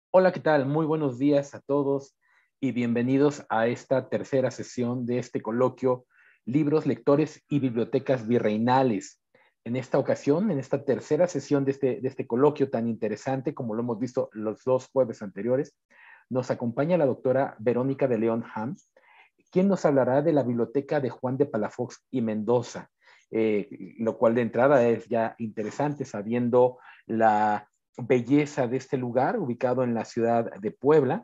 Hola, ¿qué tal? Muy buenos días a todos y bienvenidos a esta tercera sesión de este coloquio Libros, Lectores y Bibliotecas Virreinales. En esta ocasión, en esta tercera sesión de este coloquio tan interesante como lo hemos visto los dos jueves anteriores, nos acompaña la doctora Verónica de León Ham, quien nos hablará de la biblioteca de Juan de Palafox y Mendoza, lo cual de entrada es ya interesante sabiendo la belleza de este lugar ubicado en la ciudad de Puebla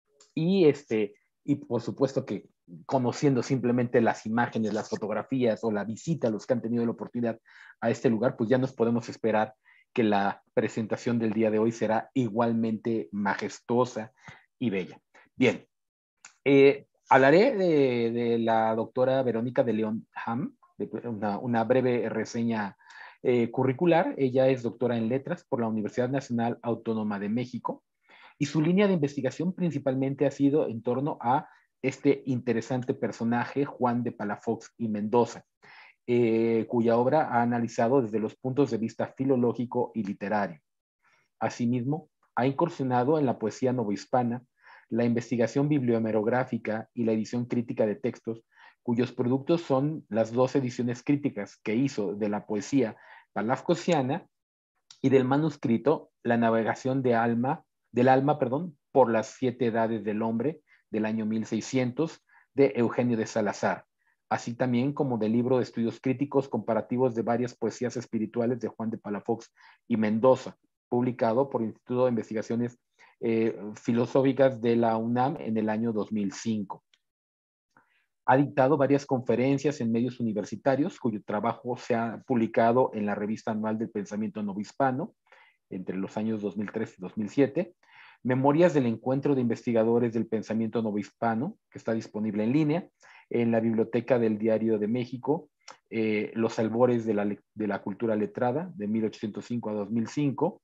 y por supuesto que conociendo simplemente las imágenes, las fotografías o la visita a los que han tenido la oportunidad a este lugar, pues ya nos podemos esperar que la presentación del día de hoy será igualmente majestuosa y bella. Bien, hablaré de la doctora Verónica de León Ham, una breve reseña curricular. Ella es doctora en letras por la Universidad Nacional Autónoma de México y su línea de investigación principalmente ha sido en torno a este interesante personaje, Juan de Palafox y Mendoza, cuya obra ha analizado desde los puntos de vista filológico y literario. Asimismo, ha incursionado en la poesía novohispana, la investigación bibliohemerográfica y la edición crítica de textos, cuyos productos son las dos ediciones críticas que hizo de la poesía palafcosiana y del manuscrito La navegación del alma, por las 7 edades del hombre del año 1600 de Eugenio de Salazar, así también como del libro de estudios críticos comparativos de varias poesías espirituales de Juan de Palafox y Mendoza, publicado por el Instituto de Investigaciones Filosóficas de la UNAM en el año 2005. Ha dictado varias conferencias en medios universitarios, cuyo trabajo se ha publicado en la Revista Anual del Pensamiento Novohispano entre los años 2003 y 2007. Memorias del Encuentro de Investigadores del Pensamiento Novohispano, que está disponible en línea, en la Biblioteca del Diario de México, Los Albores de la Cultura Letrada, de 1805 a 2005,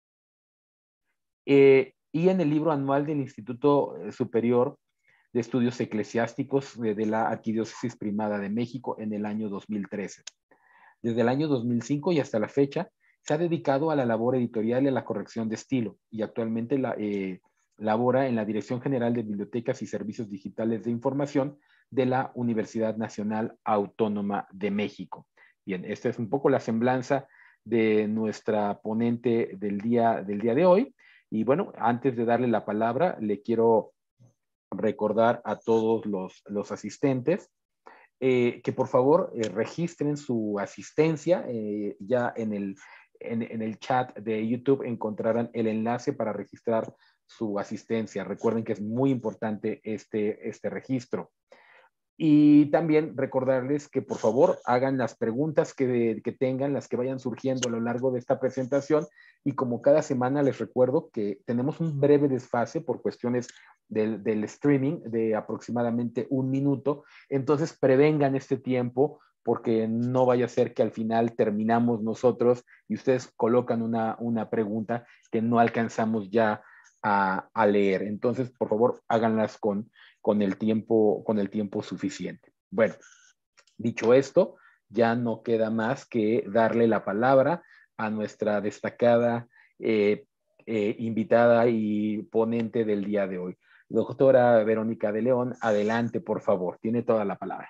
y en el libro anual del Instituto Superior de Estudios Eclesiásticos de la Arquidiócesis Primada de México en el año 2013. Desde el año 2005 y hasta la fecha, se ha dedicado a la labor editorial y a la corrección de estilo y actualmente labora en la Dirección General de Bibliotecas y Servicios Digitales de Información de la Universidad Nacional Autónoma de México. Bien, esta es un poco la semblanza de nuestra ponente del día de hoy. Y bueno, antes de darle la palabra, le quiero recordar a todos los asistentes que por favor registren su asistencia. Ya en el chat de YouTube encontrarán el enlace para registrar su asistencia. Recuerden que es muy importante este registro. Y también recordarles que por favor hagan las preguntas que tengan, las que vayan surgiendo a lo largo de esta presentación. Y como cada semana les recuerdo que tenemos un breve desfase por cuestiones del streaming de aproximadamente 1 minuto. Entonces prevengan este tiempo porque no vaya a ser que al final terminamos nosotros y ustedes colocan una pregunta que no alcanzamos ya a leer. Entonces, por favor, háganlas con el tiempo suficiente. Bueno, dicho esto, ya no queda más que darle la palabra a nuestra destacada invitada y ponente del día de hoy. Doctora Verónica de León, adelante, por favor, tiene toda la palabra.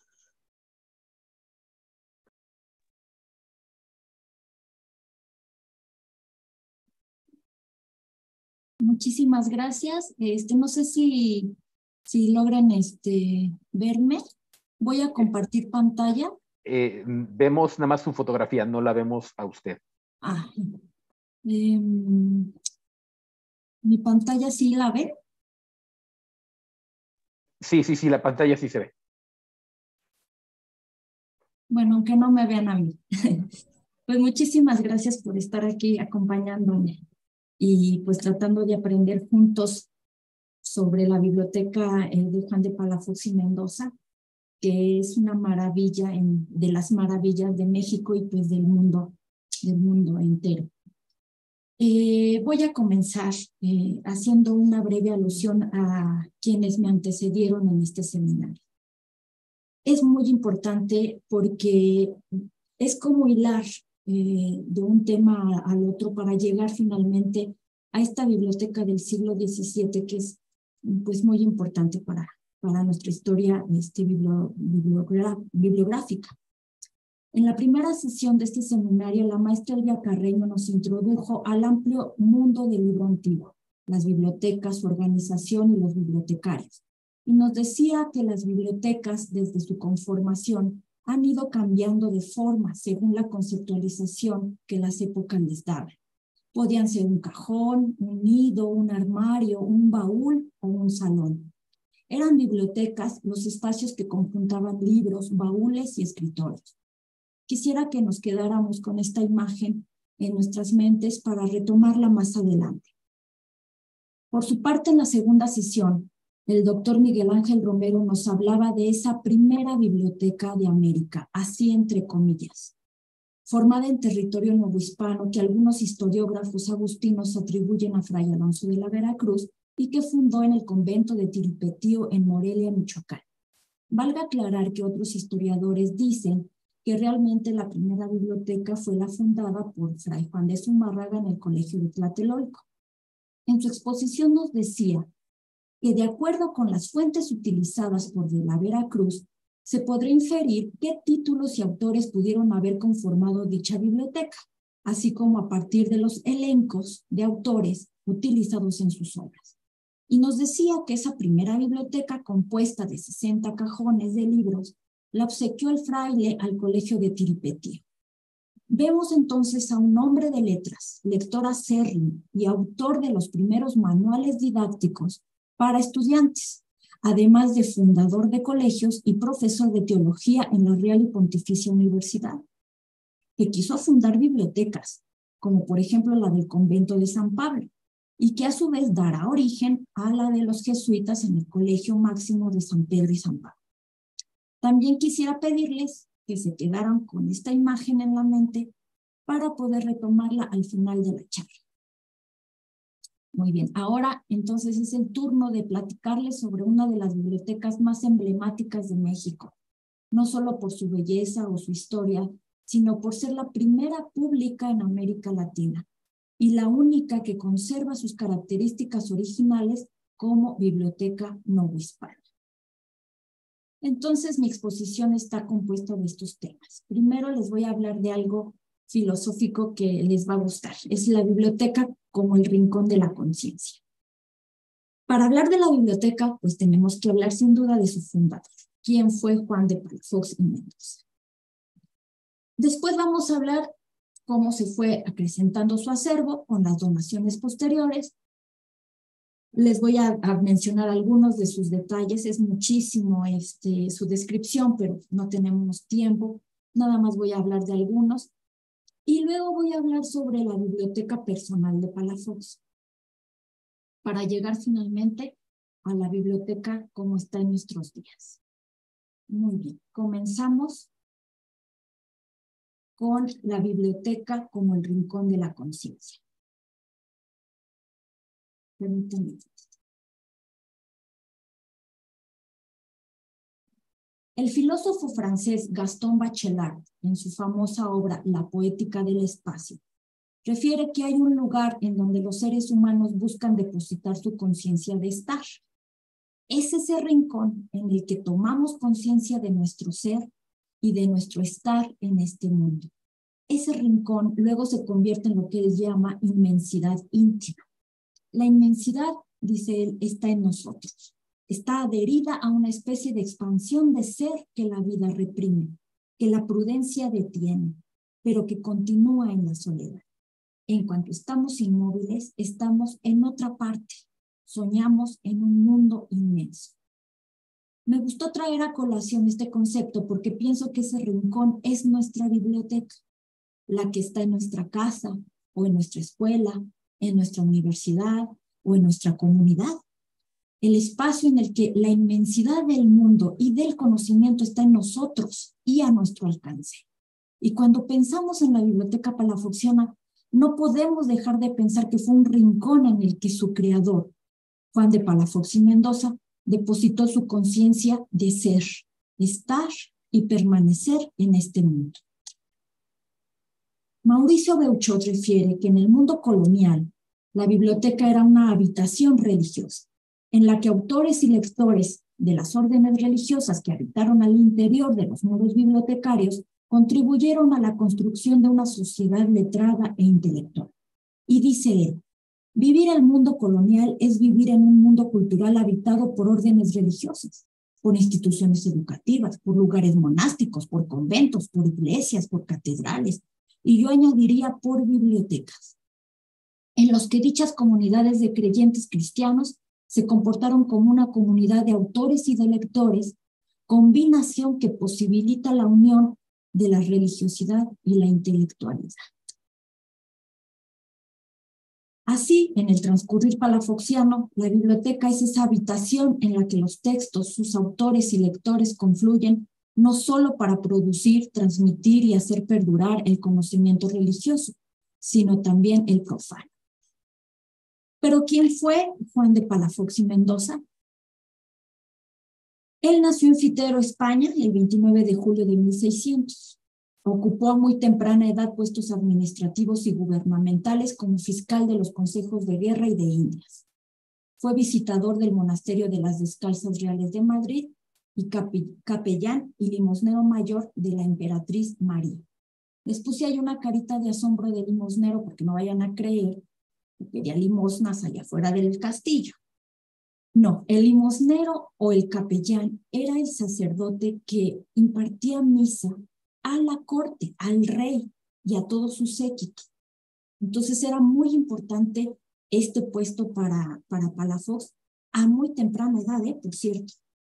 Muchísimas gracias. No sé si logran verme. Voy a compartir pantalla. Vemos nada más su fotografía, no la vemos a usted. ¿Mi pantalla sí la ve? Sí, la pantalla sí se ve. Bueno, aunque no me vean a mí. Pues muchísimas gracias por estar aquí acompañándome y pues tratando de aprender juntos sobre la biblioteca de Juan de Palafox y Mendoza, que es una maravilla de las maravillas de México y pues del mundo entero. Voy a comenzar haciendo una breve alusión a quienes me antecedieron en este seminario. Es muy importante porque es como hilar de un tema al otro para llegar finalmente a esta biblioteca del siglo XVII, que es pues muy importante para nuestra historia bibliográfica. En la primera sesión de este seminario, la maestra Elvia Carreño nos introdujo al amplio mundo del libro antiguo, las bibliotecas, su organización y los bibliotecarios. Y nos decía que las bibliotecas, desde su conformación, han ido cambiando de forma según la conceptualización que las épocas les daban. Podían ser un cajón, un nido, un armario, un baúl o un salón. Eran bibliotecas los espacios que conjuntaban libros, baúles y escritorios. Quisiera que nos quedáramos con esta imagen en nuestras mentes para retomarla más adelante. Por su parte, en la segunda sesión, el doctor Miguel Ángel Romero nos hablaba de esa primera biblioteca de América, así entre comillas, formada en territorio novohispano que algunos historiógrafos agustinos atribuyen a Fray Alonso de la Veracruz y que fundó en el convento de Tiripetío en Morelia, Michoacán. Valga aclarar que otros historiadores dicen que realmente la primera biblioteca fue la fundada por Fray Juan de Zumárraga en el Colegio de Tlatelolco. En su exposición nos decía que de acuerdo con las fuentes utilizadas por de la Veracruz, se podrá inferir qué títulos y autores pudieron haber conformado dicha biblioteca, así como a partir de los elencos de autores utilizados en sus obras. Y nos decía que esa primera biblioteca, compuesta de 60 cajones de libros, la obsequió el fraile al colegio de Tiripetío. Vemos entonces a un hombre de letras, lector acérrimo y autor de los primeros manuales didácticos para estudiantes, además de fundador de colegios y profesor de teología en la Real y Pontificia Universidad, que quiso fundar bibliotecas, como por ejemplo la del convento de San Pablo, y que a su vez dará origen a la de los jesuitas en el Colegio Máximo de San Pedro y San Pablo. También quisiera pedirles que se quedaran con esta imagen en la mente para poder retomarla al final de la charla. Muy bien, ahora entonces es el turno de platicarles sobre una de las bibliotecas más emblemáticas de México, no solo por su belleza o su historia, sino por ser la primera pública en América Latina y la única que conserva sus características originales como biblioteca novohispana. Entonces, mi exposición está compuesta de estos temas. Primero les voy a hablar de algo filosófico que les va a gustar. Es la biblioteca como el rincón de la conciencia. Para hablar de la biblioteca, pues tenemos que hablar sin duda de su fundador, quien fue Juan de Palafox y Mendoza. Después vamos a hablar cómo se fue acrecentando su acervo con las donaciones posteriores. Les voy a mencionar algunos de sus detalles, es muchísimo su descripción, pero no tenemos tiempo, nada más voy a hablar de algunos. Y luego voy a hablar sobre la biblioteca personal de Palafox, para llegar finalmente a la biblioteca como está en nuestros días. Muy bien, comenzamos con la biblioteca como el rincón de la conciencia. Permítanme. El filósofo francés Gaston Bachelard, en su famosa obra La poética del espacio, refiere que hay un lugar en donde los seres humanos buscan depositar su conciencia de estar. Es ese rincón en el que tomamos conciencia de nuestro ser y de nuestro estar en este mundo. Ese rincón luego se convierte en lo que él llama inmensidad íntima. La inmensidad, dice él, está en nosotros. Está adherida a una especie de expansión de ser que la vida reprime, que la prudencia detiene, pero que continúa en la soledad. En cuanto estamos inmóviles, estamos en otra parte. Soñamos en un mundo inmenso. Me gustó traer a colación este concepto porque pienso que ese rincón es nuestra biblioteca, la que está en nuestra casa o en nuestra escuela, en nuestra universidad o en nuestra comunidad. El espacio en el que la inmensidad del mundo y del conocimiento está en nosotros y a nuestro alcance. Y cuando pensamos en la biblioteca palafoxiana, no podemos dejar de pensar que fue un rincón en el que su creador, Juan de Palafox y Mendoza, depositó su conciencia de ser, estar y permanecer en este mundo. Mauricio Beuchot refiere que en el mundo colonial, La biblioteca era una habitación religiosa, en la que autores y lectores de las órdenes religiosas que habitaron al interior de los muros bibliotecarios contribuyeron a la construcción de una sociedad letrada e intelectual. Y dice él, vivir el mundo colonial es vivir en un mundo cultural habitado por órdenes religiosas, por instituciones educativas, por lugares monásticos, por conventos, por iglesias, por catedrales, y yo añadiría por bibliotecas, en los que dichas comunidades de creyentes cristianos se comportaron como una comunidad de autores y de lectores, combinación que posibilita la unión de la religiosidad y la intelectualidad. Así, en el transcurrir palafoxiano, la biblioteca es esa habitación en la que los textos, sus autores y lectores confluyen no solo para producir, transmitir y hacer perdurar el conocimiento religioso, sino también el profano. ¿Pero quién fue Juan de Palafox y Mendoza? Él nació en Fitero, España, el 29 de julio de 1600. Ocupó a muy temprana edad puestos administrativos y gubernamentales como fiscal de los consejos de guerra y de Indias. Fue visitador del monasterio de las Descalzas Reales de Madrid y capellán y limosnero mayor de la emperatriz María. Les puse ahí una carita de asombro de limosnero porque no vayan a creer que pedía limosnas allá afuera del castillo. No, el limosnero o el capellán era el sacerdote que impartía misa a la corte, al rey y a todos sus séquitos. Entonces era muy importante este puesto para Palafox a muy temprana edad, por cierto.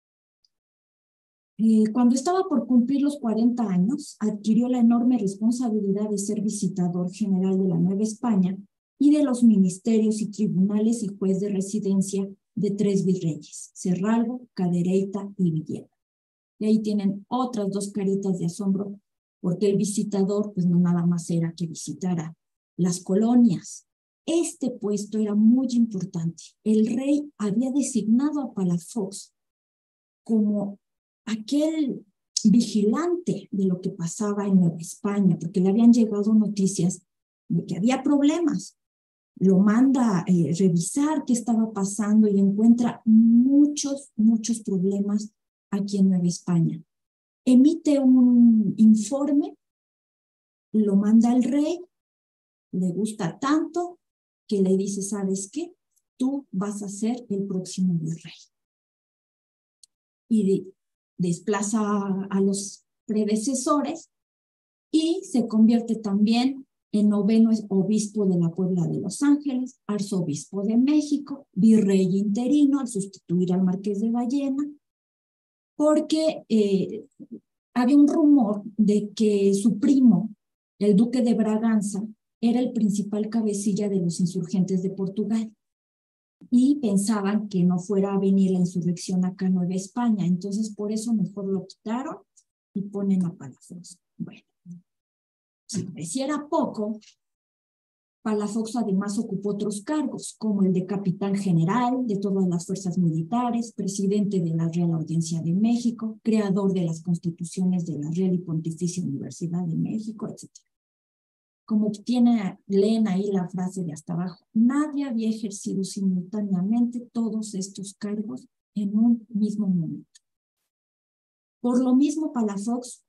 Cuando estaba por cumplir los 40 años, adquirió la enorme responsabilidad de ser visitador general de la Nueva España y de los ministerios y tribunales y juez de residencia de 3 virreyes, Cerralbo, Cadereyta y Villena. Y ahí tienen otras 2 caritas de asombro, porque el visitador, pues no nada más era que visitara las colonias. Este puesto era muy importante. El rey había designado a Palafox como aquel vigilante de lo que pasaba en Nueva España, porque le habían llegado noticias de que había problemas. Lo manda a revisar qué estaba pasando y encuentra muchos problemas aquí en Nueva España. Emite un informe, lo manda al rey, le gusta tanto que le dice, ¿sabes qué? Tú vas a ser el próximo virrey. Y desplaza a los predecesores y se convierte también en 9º obispo de la Puebla de Los Ángeles, arzobispo de México, virrey interino al sustituir al marqués de Vallena, porque había un rumor de que su primo, el duque de Braganza, era el principal cabecilla de los insurgentes de Portugal. Y pensaban que no fuera a venir la insurrección acá en Nueva España. Entonces, por eso mejor lo quitaron y ponen a Palafox. Bueno, si pareciera poco, Palafox además ocupó otros cargos, como el de capitán general de todas las fuerzas militares, presidente de la Real Audiencia de México, creador de las constituciones de la Real y Pontificia Universidad de México, etc. Como leen ahí la frase de hasta abajo, nadie había ejercido simultáneamente todos estos cargos en un mismo momento. Por lo mismo, Palafox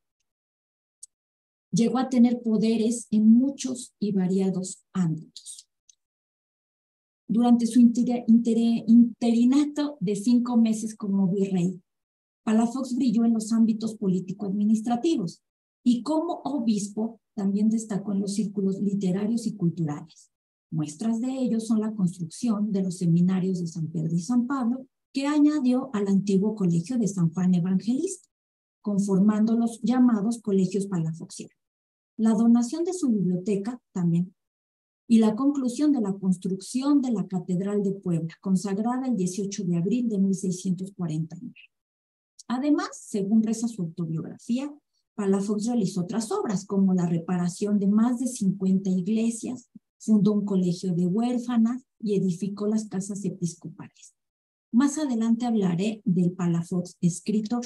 llegó a tener poderes en muchos y variados ámbitos. Durante su interinato de 5 meses como virrey, Palafox brilló en los ámbitos político-administrativos y como obispo también destacó en los círculos literarios y culturales. Muestras de ello son la construcción de los seminarios de San Pedro y San Pablo, que añadió al antiguo colegio de San Juan Evangelista, conformando los llamados colegios palafoxianos. La donación de su biblioteca también, y la conclusión de la construcción de la Catedral de Puebla, consagrada el 18 de abril de 1649. Además, según reza su autobiografía, Palafox realizó otras obras, como la reparación de más de 50 iglesias, fundó un colegio de huérfanas y edificó las casas episcopales. Más adelante hablaré del Palafox escritor.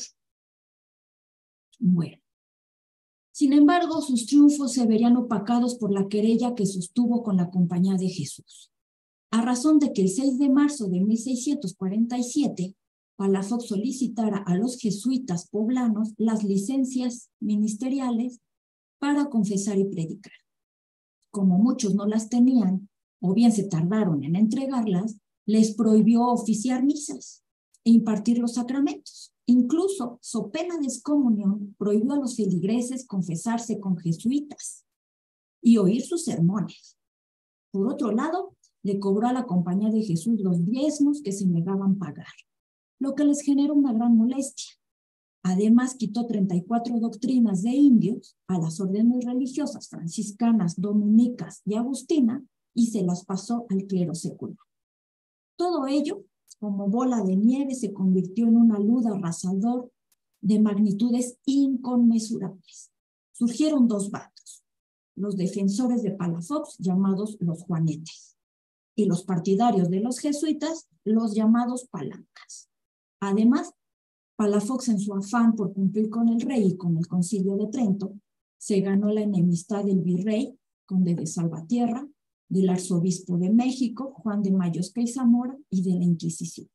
Bueno. Sin embargo, sus triunfos se verían opacados por la querella que sostuvo con la Compañía de Jesús. a razón de que el 6 de marzo de 1647 Palafox solicitara a los jesuitas poblanos las licencias ministeriales para confesar y predicar. Como muchos no las tenían, o bien se tardaron en entregarlas, les prohibió oficiar misas e impartir los sacramentos. Incluso, so pena de excomunión, prohibió a los feligreses confesarse con jesuitas y oír sus sermones. Por otro lado, le cobró a la Compañía de Jesús los diezmos que se negaban pagar, lo que les generó una gran molestia. Además, quitó 34 doctrinas de indios a las órdenes religiosas franciscanas, dominicas y agustina y se las pasó al clero secular. Todo ello, como bola de nieve, se convirtió en una luz arrasador de magnitudes inconmensurables. Surgieron dos bandos, los defensores de Palafox, llamados los Juanetes, y los partidarios de los jesuitas, los llamados Palancas. Además, Palafox, en su afán por cumplir con el rey y con el Concilio de Trento, se ganó la enemistad del virrey, conde de Salvatierra, del arzobispo de México, Juan de Mayosca y Zamora, y de la Inquisición.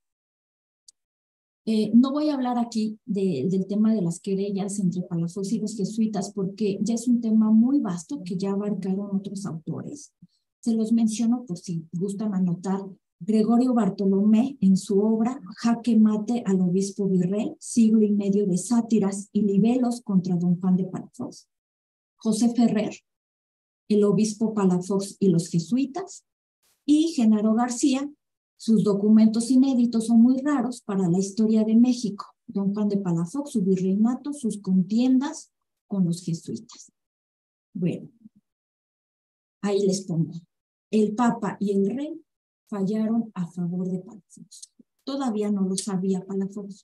No voy a hablar aquí del tema de las querellas entre Palafox y los jesuitas, porque ya es un tema muy vasto que ya abarcaron otros autores. Se los menciono por si gustan anotar. Gregorio Bartolomé, en su obra Jaque Mate al Obispo Virrey, siglo y medio de sátiras y libelos contra don Juan de Palafox. José Ferrer, el Obispo Palafox y los jesuitas. Y Genaro García, sus documentos inéditos son muy raros para la historia de México. Don Juan de Palafox, su virreinato, sus contiendas con los jesuitas. Bueno, ahí les pongo. El Papa y el Rey fallaron a favor de Palafox. Todavía no lo sabía Palafox.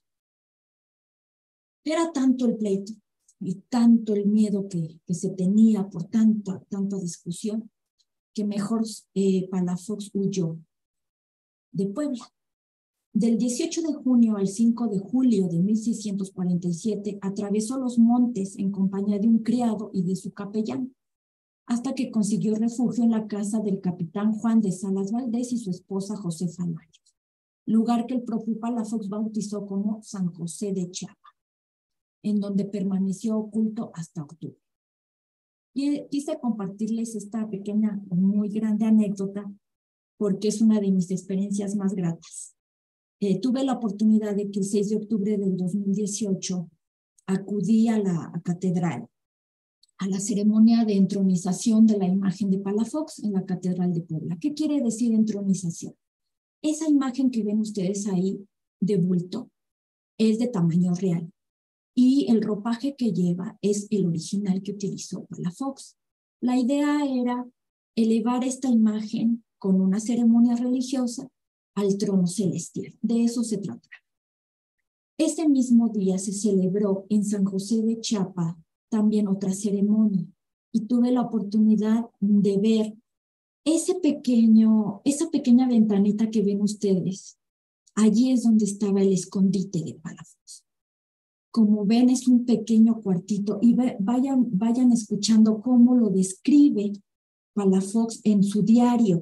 Era tanto el pleito y tanto el miedo que se tenía por tanta discusión, que mejor Palafox huyó de Puebla. Del 18 de junio al 5 de julio de 1647 atravesó los montes en compañía de un criado y de su capellán, hasta que consiguió refugio en la casa del capitán Juan de Salas Valdés y su esposa Josefa Mayos, lugar que el propio Palafox bautizó como San José de Chiapa, en donde permaneció oculto hasta octubre. Y quise compartirles esta pequeña, muy grande anécdota, porque es una de mis experiencias más gratas. Tuve la oportunidad de que el 6 de octubre del 2018 acudí a la catedral, a la ceremonia de entronización de la imagen de Palafox en la Catedral de Puebla. ¿Qué quiere decir entronización? Esa imagen que ven ustedes ahí de bulto es de tamaño real y el ropaje que lleva es el original que utilizó Palafox. La idea era elevar esta imagen con una ceremonia religiosa al trono celestial. De eso se trata. Ese mismo día se celebró en San José de Chiapa también otra ceremonia y tuve la oportunidad de ver esa pequeña ventanita que ven ustedes. Allí es donde estaba el escondite de Palafox. Como ven, es un pequeño cuartito y vayan escuchando cómo lo describe Palafox en su diario.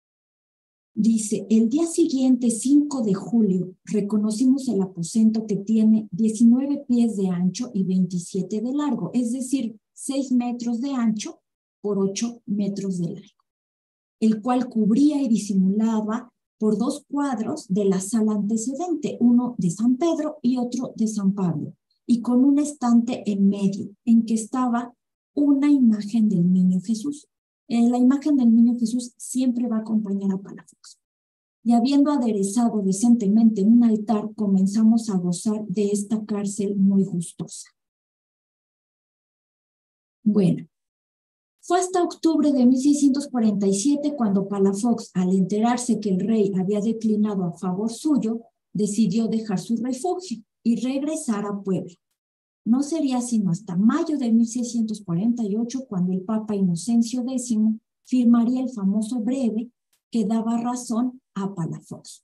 Dice, el día siguiente, 5 de julio, reconocimos el aposento que tiene 19 pies de ancho y 27 de largo, es decir, 6 metros de ancho por 8 metros de largo, el cual cubría y disimulaba por 2 cuadros de la sala antecedente, uno de San Pedro y otro de San Pablo, y con un estante en medio, en que estaba una imagen del niño Jesús. La imagen del niño Jesús siempre va a acompañar a Palafox. Y habiendo aderezado decentemente un altar, comenzamos a gozar de esta cárcel muy gustosa. Bueno, fue hasta octubre de 1647 cuando Palafox, al enterarse que el rey había declinado a favor suyo, decidió dejar su refugio y regresar a Puebla. No sería sino hasta mayo de 1648 cuando el Papa Inocencio X firmaría el famoso breve que daba razón a Palafox.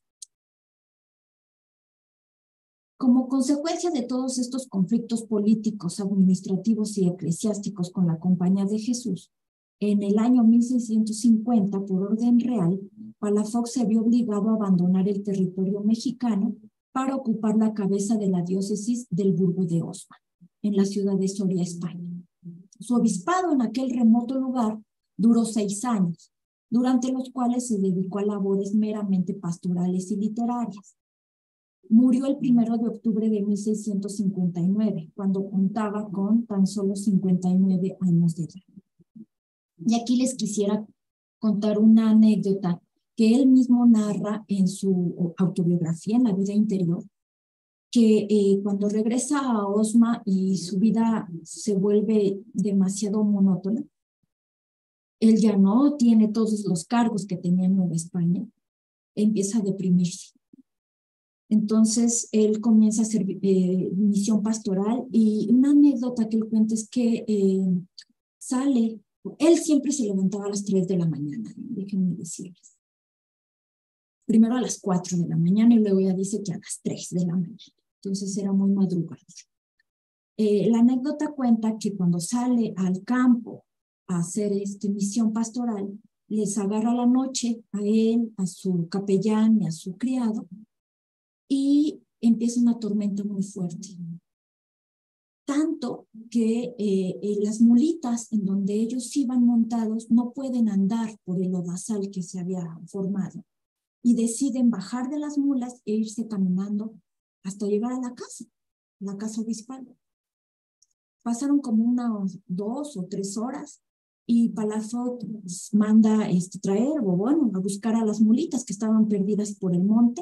Como consecuencia de todos estos conflictos políticos, administrativos y eclesiásticos con la Compañía de Jesús, En el año 1650, por orden real, Palafox se vio obligado a abandonar el territorio mexicano para ocupar la cabeza de la diócesis del Burgo de Osma, en la ciudad de Soria, España. Su obispado en aquel remoto lugar duró 6 años, durante los cuales se dedicó a labores meramente pastorales y literarias. Murió el 1 de octubre de 1659, cuando contaba con tan solo 59 años de edad. Y aquí les quisiera contar una anécdota que él mismo narra en su autobiografía, en La vida interior, que cuando regresa a Osma y su vida se vuelve demasiado monótona, él ya no tiene todos los cargos que tenía en Nueva España, empieza a deprimirse. Entonces, él comienza a hacer misión pastoral, y una anécdota que él cuenta es que sale, él siempre se levantaba a las 3 de la mañana, déjenme decirles. Primero a las 4 de la mañana y luego ya dice que a las 3 de la mañana. Entonces era muy madrugador. La anécdota cuenta que cuando sale al campo a hacer misión pastoral, les agarra la noche a él, a su capellán y a su criado, y empieza una tormenta muy fuerte. Tanto que las mulitas en donde ellos iban montados no pueden andar por el lodazal que se había formado, y deciden bajar de las mulas e irse caminando hasta llegar a la casa obispal. Pasaron como unas 2 o 3 horas y Palafox manda traer, o bueno, a buscar a las mulitas que estaban perdidas por el monte.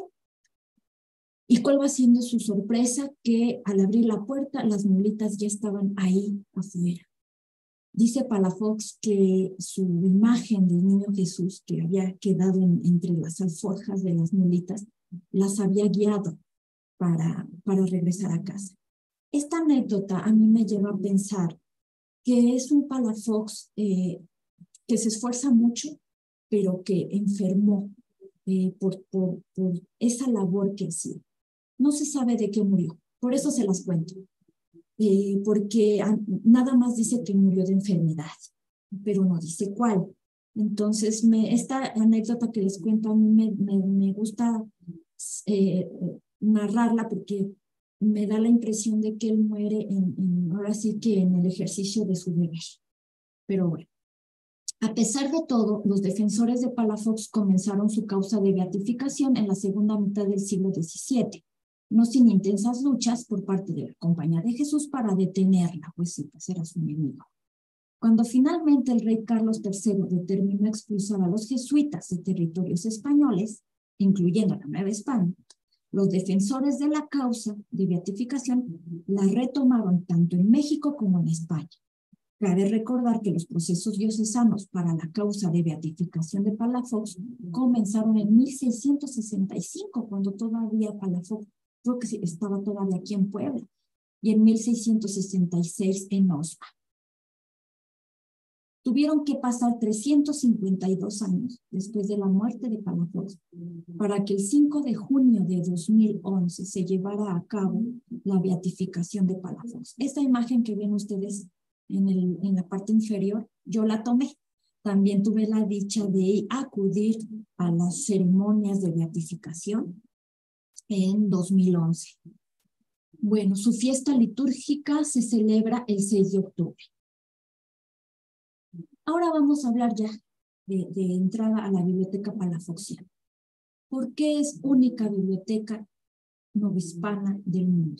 ¿Y cuál va siendo su sorpresa? Que al abrir la puerta, las mulitas ya estaban ahí afuera. Dice Palafox que su imagen del niño Jesús, que había quedado entre las alforjas de las mulitas, las había guiado para regresar a casa. Esta anécdota a mí me lleva a pensar que es un Palafox que se esfuerza mucho, pero que enfermó por esa labor que hacía. No se sabe de qué murió, por eso se las cuento, porque nada más dice que murió de enfermedad, pero no dice cuál. Entonces, esta anécdota que les cuento a mí me gusta narrarla, porque me da la impresión de que él muere ahora sí que en el ejercicio de su deber. Pero bueno, a pesar de todo, los defensores de Palafox comenzaron su causa de beatificación en la segunda mitad del siglo XVII, no sin intensas luchas por parte de la Compañía de Jesús para detenerla, pues sí, pues era su enemigo. Cuando finalmente el rey Carlos III determinó expulsar a los jesuitas de territorios españoles, incluyendo la Nueva España, los defensores de la causa de beatificación la retomaron tanto en México como en España. Cabe recordar que los procesos diocesanos para la causa de beatificación de Palafox comenzaron en 1665, cuando todavía Palafox, creo que estaba todavía aquí en Puebla, y en 1666 en Osma. Tuvieron que pasar 352 años después de la muerte de Palafox para que el 5 de junio de 2011 se llevara a cabo la beatificación de Palafox. Esta imagen que ven ustedes en la parte inferior, yo la tomé. También tuve la dicha de acudir a las ceremonias de beatificación en 2011. Bueno, su fiesta litúrgica se celebra el 6 de octubre. Ahora vamos a hablar ya de entrada a la biblioteca palafoxiana. ¿Por qué es única biblioteca novohispana del mundo?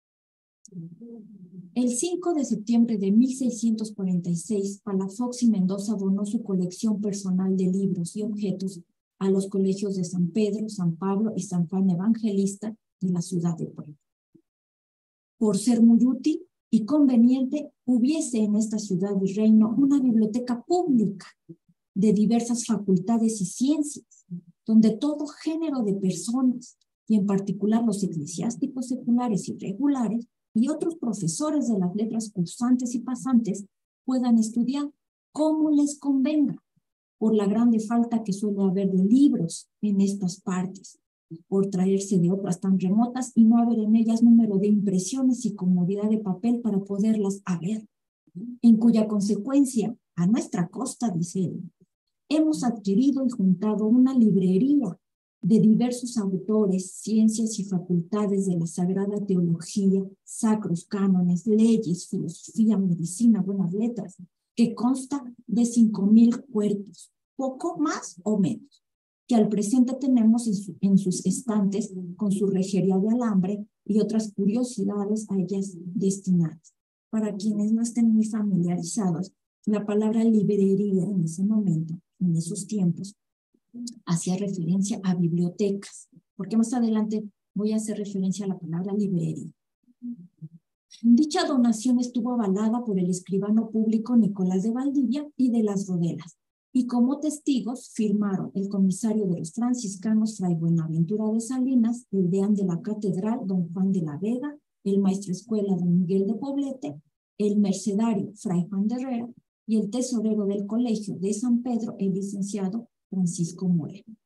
El 5 de septiembre de 1646, Palafox y Mendoza donó su colección personal de libros y objetos a los colegios de San Pedro, San Pablo y San Juan Evangelista de la ciudad de Puebla. Por ser muy útil y conveniente, hubiese en esta ciudad y reino una biblioteca pública de diversas facultades y ciencias, donde todo género de personas, y en particular los eclesiásticos seculares y regulares, y otros profesores de las letras cursantes y pasantes, puedan estudiar como les convenga, por la grande falta que suele haber de libros en estas partes, por traerse de otras tan remotas y no haber en ellas número de impresiones y comodidad de papel para poderlas haber. en cuya consecuencia, a nuestra costa, dice él, hemos adquirido y juntado una librería de diversos autores, ciencias y facultades de la sagrada teología, sacros cánones, leyes, filosofía, medicina, buenas letras, que consta de 5,000 cuerpos, poco más o menos, que al presente tenemos en sus estantes con su rejería de alambre y otras curiosidades a ellas destinadas. Para quienes no estén muy familiarizados, la palabra librería en ese momento, en esos tiempos, hacía referencia a bibliotecas, porque más adelante voy a hacer referencia a la palabra librería. Dicha donación estuvo avalada por el escribano público Nicolás de Valdivia y de las Rodelas, y como testigos firmaron el comisario de los franciscanos Fray Buenaventura de Salinas, el deán de la catedral don Juan de la Vega, el maestro escuela don Miguel de Poblete, el mercedario Fray Juan de Herrera y el tesorero del colegio de San Pedro, el licenciado Francisco Moreno.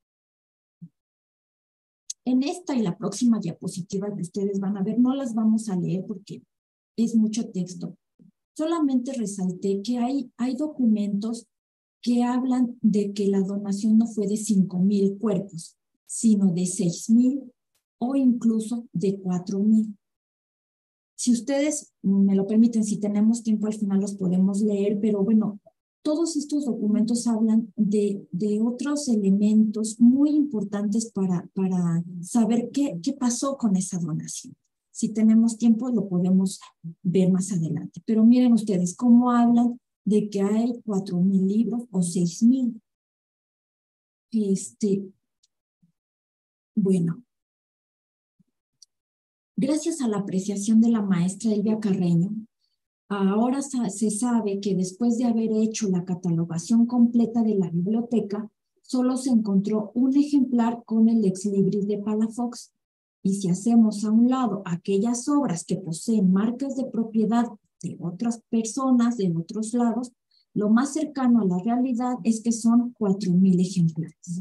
En esta y la próxima diapositiva que ustedes van a ver, no las vamos a leer porque es mucho texto. Solamente resalté que hay documentos que hablan de que la donación no fue de 5,000 cuerpos, sino de 6,000 o incluso de 4,000. Si ustedes me lo permiten, si tenemos tiempo al final los podemos leer, pero bueno, todos estos documentos hablan de otros elementos muy importantes para saber qué pasó con esa donación. Si tenemos tiempo lo podemos ver más adelante. Pero miren ustedes cómo hablan de que hay 4,000 libros o 6,000. Bueno, gracias a la apreciación de la maestra Elvia Carreño, ahora se sabe que después de haber hecho la catalogación completa de la biblioteca, solo se encontró un ejemplar con el ex libris de Palafox. Y si hacemos a un lado aquellas obras que poseen marcas de propiedad de otras personas de otros lados, lo más cercano a la realidad es que son 4,000 ejemplares.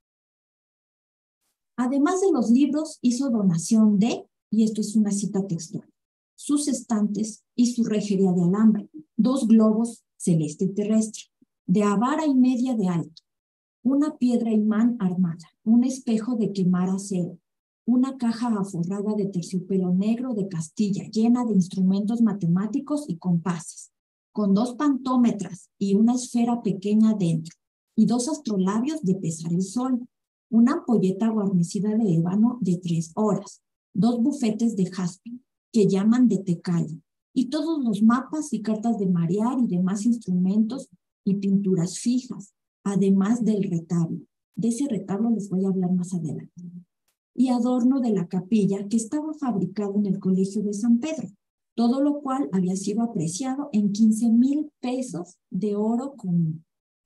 Además de los libros, hizo donación de, y esto es una cita textual, sus estantes y su rejería de alambre, 2 globos celeste y terrestre, de a vara y media de alto, una piedra imán armada, un espejo de quemar acero, una caja aforrada de terciopelo negro de Castilla, llena de instrumentos matemáticos y compases, con 2 pantómetras y una esfera pequeña dentro, y 2 astrolabios de pesar el sol, una ampolleta guarnecida de ébano de 3 horas, 2 bufetes de jaspe, que llaman de tecali, y todos los mapas y cartas de marear y demás instrumentos y pinturas fijas, además del retablo. De ese retablo les voy a hablar más adelante. Y adorno de la capilla que estaba fabricado en el Colegio de San Pedro, todo lo cual había sido apreciado en 15,000 pesos de oro común.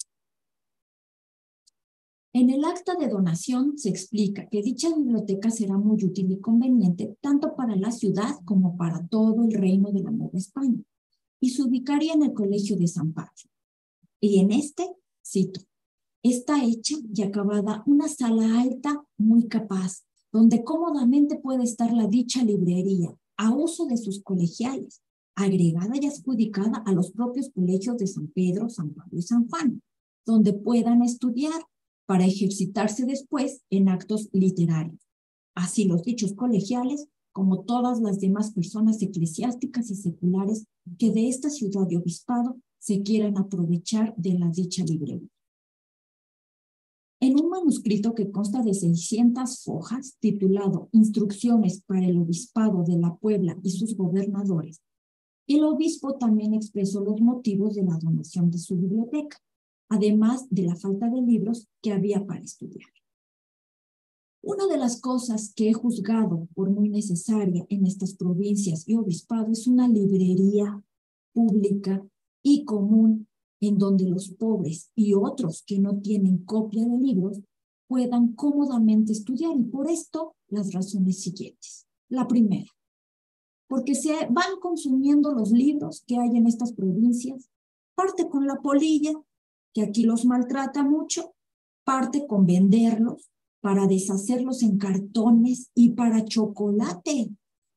En el acta de donación se explica que dicha biblioteca será muy útil y conveniente tanto para la ciudad como para todo el reino de la Nueva España, y se ubicaría en el Colegio de San Pablo. Y en cito, está hecha y acabada una sala alta muy capaz, donde cómodamente puede estar la dicha librería, a uso de sus colegiales, agregada y adjudicada a los propios colegios de San Pedro, San Pablo y San Juan, donde puedan estudiar para ejercitarse después en actos literarios. Así los dichos colegiales, como todas las demás personas eclesiásticas y seculares que de esta ciudad de obispado se quieran aprovechar de la dicha librería. En un manuscrito que consta de 600 hojas, titulado Instrucciones para el Obispado de la Puebla y sus gobernadores, el obispo también expresó los motivos de la donación de su biblioteca, además de la falta de libros que había para estudiar. Una de las cosas que he juzgado por muy necesaria en estas provincias y obispados es una librería pública y común en donde los pobres y otros que no tienen copia de libros puedan cómodamente estudiar, y por esto las razones siguientes. La primera, porque se van consumiendo los libros que hay en estas provincias, parte con la polilla, que aquí los maltrata mucho, parte con venderlos para deshacerlos en cartones y para chocolate.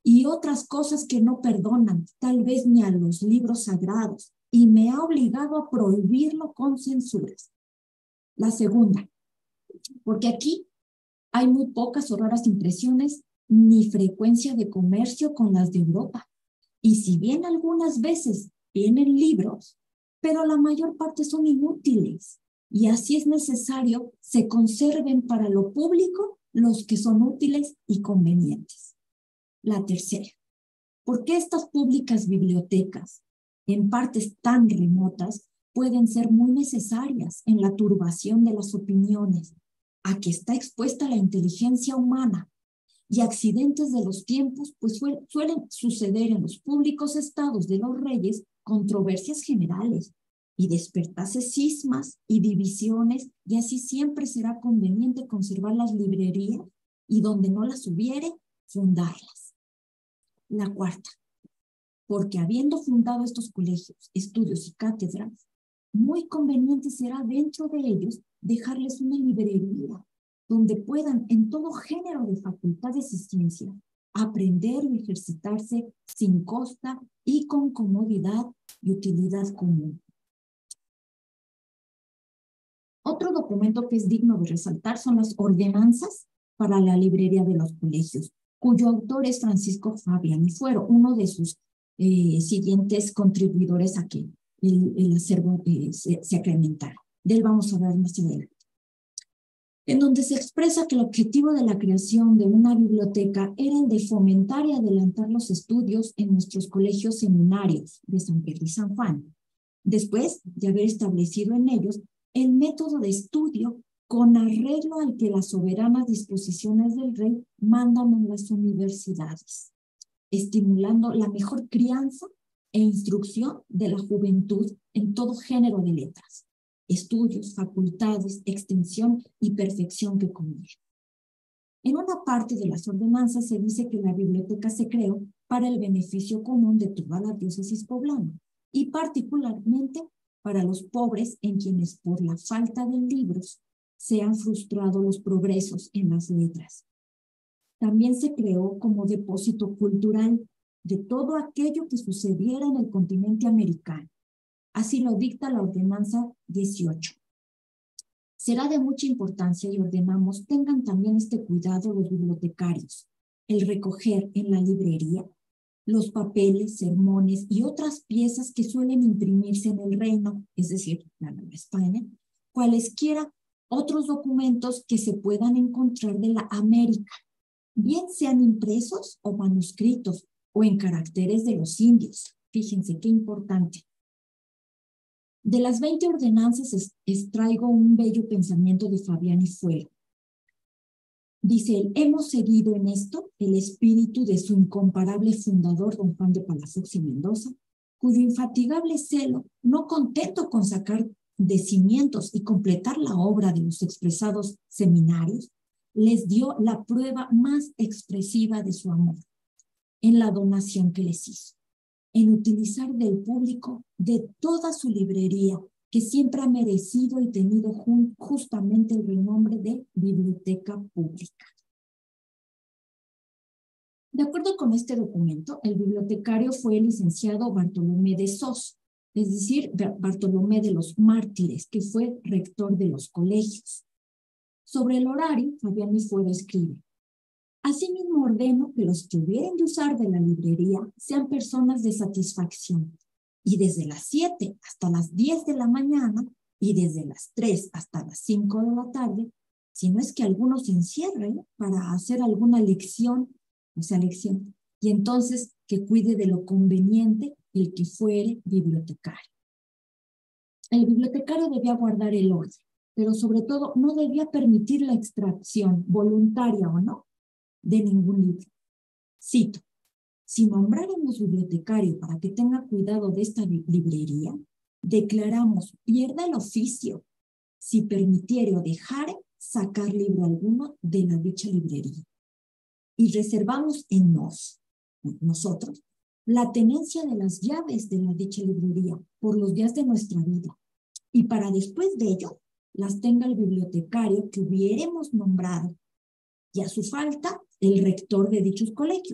y otras cosas que no perdonan, tal vez ni a los libros sagrados, y me ha obligado a prohibirlo con censuras. La segunda, porque aquí hay muy pocas o raras impresiones ni frecuencia de comercio con las de Europa. Y si bien algunas veces vienen libros, pero la mayor parte son inútiles. Y así es necesario se conserven para lo público los que son útiles y convenientes. La tercera, ¿por qué estas públicas bibliotecas, en partes tan remotas, pueden ser muy necesarias en la turbación de las opiniones, a que está expuesta la inteligencia humana? Y accidentes de los tiempos, pues suelen suceder en los públicos estados de los reyes controversias generales y despertarse cismas y divisiones, y así siempre será conveniente conservar las librerías y donde no las hubiere, fundarlas. La cuarta, porque habiendo fundado estos colegios, estudios y cátedras, muy conveniente será dentro de ellos dejarles una librería donde puedan en todo género de facultades y ciencias aprender y ejercitarse sin costa y con comodidad y utilidad común. Otro documento que es digno de resaltar son las ordenanzas para la librería de los colegios, cuyo autor es Francisco Fabiani Fuero, uno de sus siguientes contribuidores a que el acervo se acrementara. De él vamos a hablar más adelante. En donde se expresa que el objetivo de la creación de una biblioteca era el de fomentar y adelantar los estudios en nuestros colegios seminarios de San Pedro y San Juan, después de haber establecido en ellos el método de estudio con arreglo al que las soberanas disposiciones del rey mandan en las universidades, estimulando la mejor crianza e instrucción de la juventud en todo género de letras, estudios, facultades, extensión y perfección que conviene. En una parte de las ordenanzas se dice que la biblioteca se creó para el beneficio común de toda la diócesis poblana y particularmente para los pobres en quienes por la falta de libros se han frustrado los progresos en las letras. También se creó como depósito cultural de todo aquello que sucediera en el continente americano. Así lo dicta la ordenanza 18. Será de mucha importancia y ordenamos tengan también este cuidado los bibliotecarios, el recoger en la librería los papeles, sermones y otras piezas que suelen imprimirse en el reino, es decir, la Nueva España, cualesquiera otros documentos que se puedan encontrar de la América, bien sean impresos o manuscritos o en caracteres de los indios. Fíjense qué importante. De las 20 ordenanzas extraigo un bello pensamiento de Fabiani Fuero. Dice él, hemos seguido en esto el espíritu de su incomparable fundador, don Juan de Palafox y Mendoza, cuyo infatigable celo, no contento con sacar de cimientos y completar la obra de los expresados seminarios, les dio la prueba más expresiva de su amor en la donación que les hizo, en utilizar del público de toda su librería, que siempre ha merecido y tenido justamente el renombre de biblioteca pública. De acuerdo con este documento, el bibliotecario fue el licenciado Bartolomé de Sos, es decir, Bartolomé de los Mártires, que fue rector de los colegios. Sobre el horario, Fabiani Fuero escribe: asimismo ordeno que los que hubieren de usar de la librería sean personas de satisfacción, y desde las 7 hasta las 10 de la mañana y desde las 3 hasta las 5 de la tarde, si no es que algunos se encierren para hacer alguna lección, y entonces que cuide de lo conveniente el que fuere bibliotecario. El bibliotecario debía guardar el orden, pero sobre todo no debía permitir la extracción, voluntaria o no, de ningún libro. Cito: si nombráramos bibliotecario para que tenga cuidado de esta librería, declaramos pierda el oficio si permitiere o dejare sacar libro alguno de la dicha librería. Y reservamos en nosotros, la tenencia de las llaves de la dicha librería por los días de nuestra vida. Y para después de ello, las tenga el bibliotecario que hubiéremos nombrado, y a su falta, el rector de dichos colegios,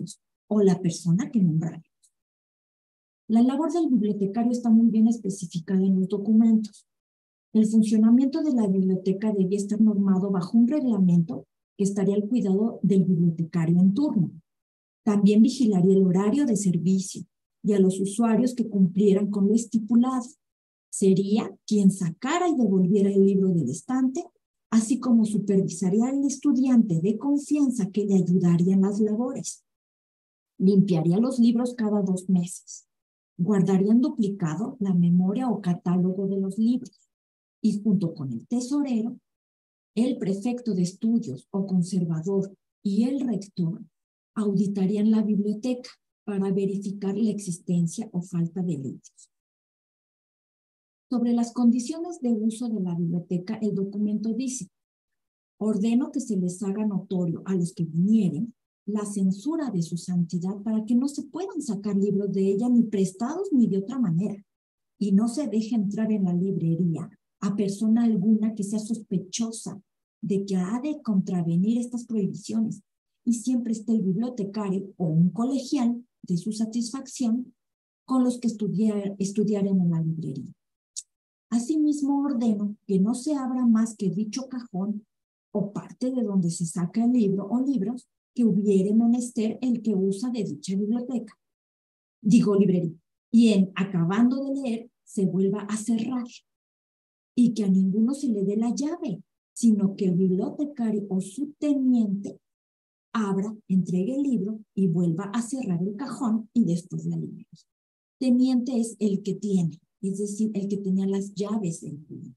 o la persona que nombraremos. La labor del bibliotecario está muy bien especificada en los documentos. El funcionamiento de la biblioteca debía estar normado bajo un reglamento que estaría al cuidado del bibliotecario en turno. También vigilaría el horario de servicio y a los usuarios que cumplieran con lo estipulado. Sería quien sacara y devolviera el libro del estante, así como supervisaría al estudiante de confianza que le ayudaría en las labores. Limpiaría los libros cada 2 meses. Guardaría en duplicado la memoria o catálogo de los libros. Y junto con el tesorero, el prefecto de estudios o conservador y el rector auditarían la biblioteca para verificar la existencia o falta de libros. Sobre las condiciones de uso de la biblioteca, el documento dice: ordeno que se les haga notorio a los que vinieren la censura de su santidad para que no se puedan sacar libros de ella ni prestados ni de otra manera, y no se deje entrar en la librería a persona alguna que sea sospechosa de que ha de contravenir estas prohibiciones, y siempre esté el bibliotecario o un colegial de su satisfacción con los que estudiaren en la librería. Asimismo, ordeno que no se abra más que dicho cajón o parte de donde se saca el libro o libros que hubiere menester el que usa de dicha biblioteca, librería, y en acabando de leer se vuelva a cerrar, y que a ninguno se le dé la llave, sino que el bibliotecario o su teniente abra, entregue el libro y vuelva a cerrar el cajón y después la librería. Teniente es el que tiene, es decir, el que tenía las llaves del libro.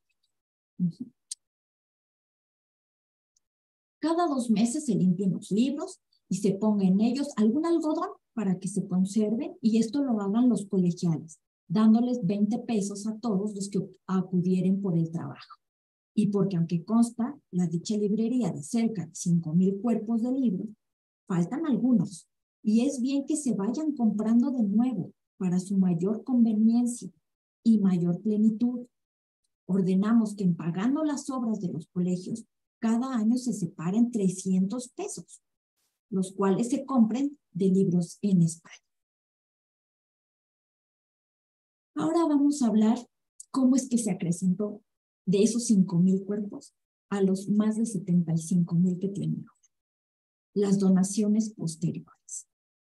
Cada 2 meses se limpien los libros y se ponga en ellos algún algodón para que se conserven, y esto lo hagan los colegiales, dándoles 20 pesos a todos los que acudieren por el trabajo. Y porque aunque consta la dicha librería de cerca de 5,000 cuerpos de libros, faltan algunos, y es bien que se vayan comprando de nuevo para su mayor conveniencia y mayor plenitud. Ordenamos que en pagando las obras de los colegios, cada año se separen 300 pesos, los cuales se compren de libros en España. Ahora vamos a hablar cómo es que se acrecentó de esos 5,000 cuerpos a los más de 75,000 que tienen ahora. Las donaciones posteriores.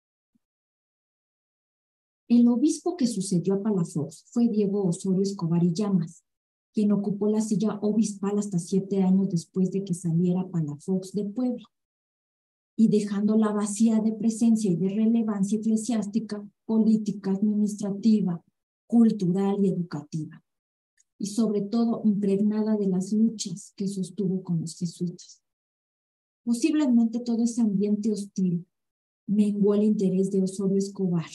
El obispo que sucedió a Palafox fue Diego Osorio Escobar y Llamas, quien ocupó la silla obispal hasta 7 años después de que saliera Palafox de Puebla, y dejándola vacía de presencia y de relevancia eclesiástica, política, administrativa, cultural y educativa, y sobre todo impregnada de las luchas que sostuvo con los jesuitas. Posiblemente todo ese ambiente hostil menguó el interés de Osorio Escobar,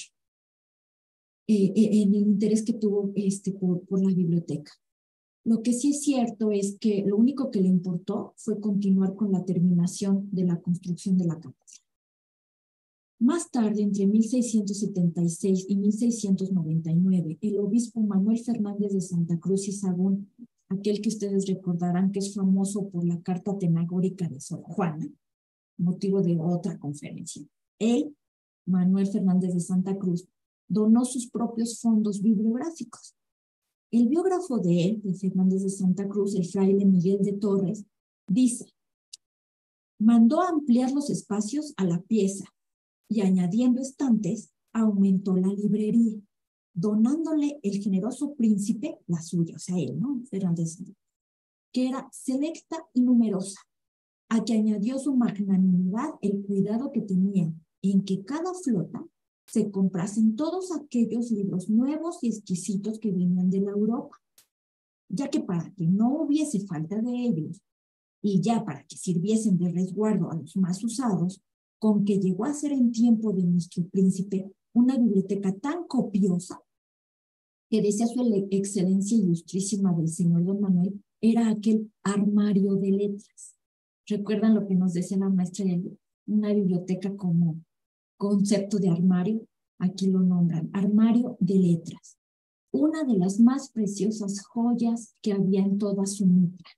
en el interés que tuvo por la biblioteca. Lo que sí es cierto es que lo único que le importó fue continuar con la terminación de la construcción de la catedral. Más tarde, entre 1676 y 1699, el obispo Manuel Fernández de Santa Cruz y Sagún, aquel que ustedes recordarán que es famoso por la carta atenagórica de Sor Juana, motivo de otra conferencia, él, Manuel Fernández de Santa Cruz, donó sus propios fondos bibliográficos. El biógrafo de él, de Fernández de Santa Cruz, el fraile Miguel de Torres, dice: mandó ampliar los espacios a la pieza y añadiendo estantes, aumentó la librería, donándole el generoso príncipe la suya, o sea, él, ¿no? Fernández, que era selecta y numerosa, a que añadió su magnanimidad el cuidado que tenía en que cada flota se comprasen todos aquellos libros nuevos y exquisitos que venían de la Europa, ya que para que no hubiese falta de ellos, y ya para que sirviesen de resguardo a los más usados, con que llegó a ser en tiempo de nuestro príncipe una biblioteca tan copiosa que decía su excelencia ilustrísima del señor don Manuel, era aquel armario de letras. ¿Recuerdan lo que nos decía la maestra de una biblioteca como concepto de armario? Aquí lo nombran, armario de letras. Una de las más preciosas joyas que había en toda su mitra.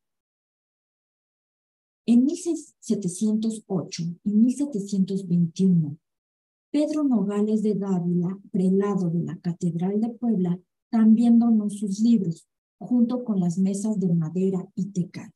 En 1708 y 1721, Pedro Nogales de Dávila, prelado de la Catedral de Puebla, también donó sus libros, junto con las mesas de madera y tecate.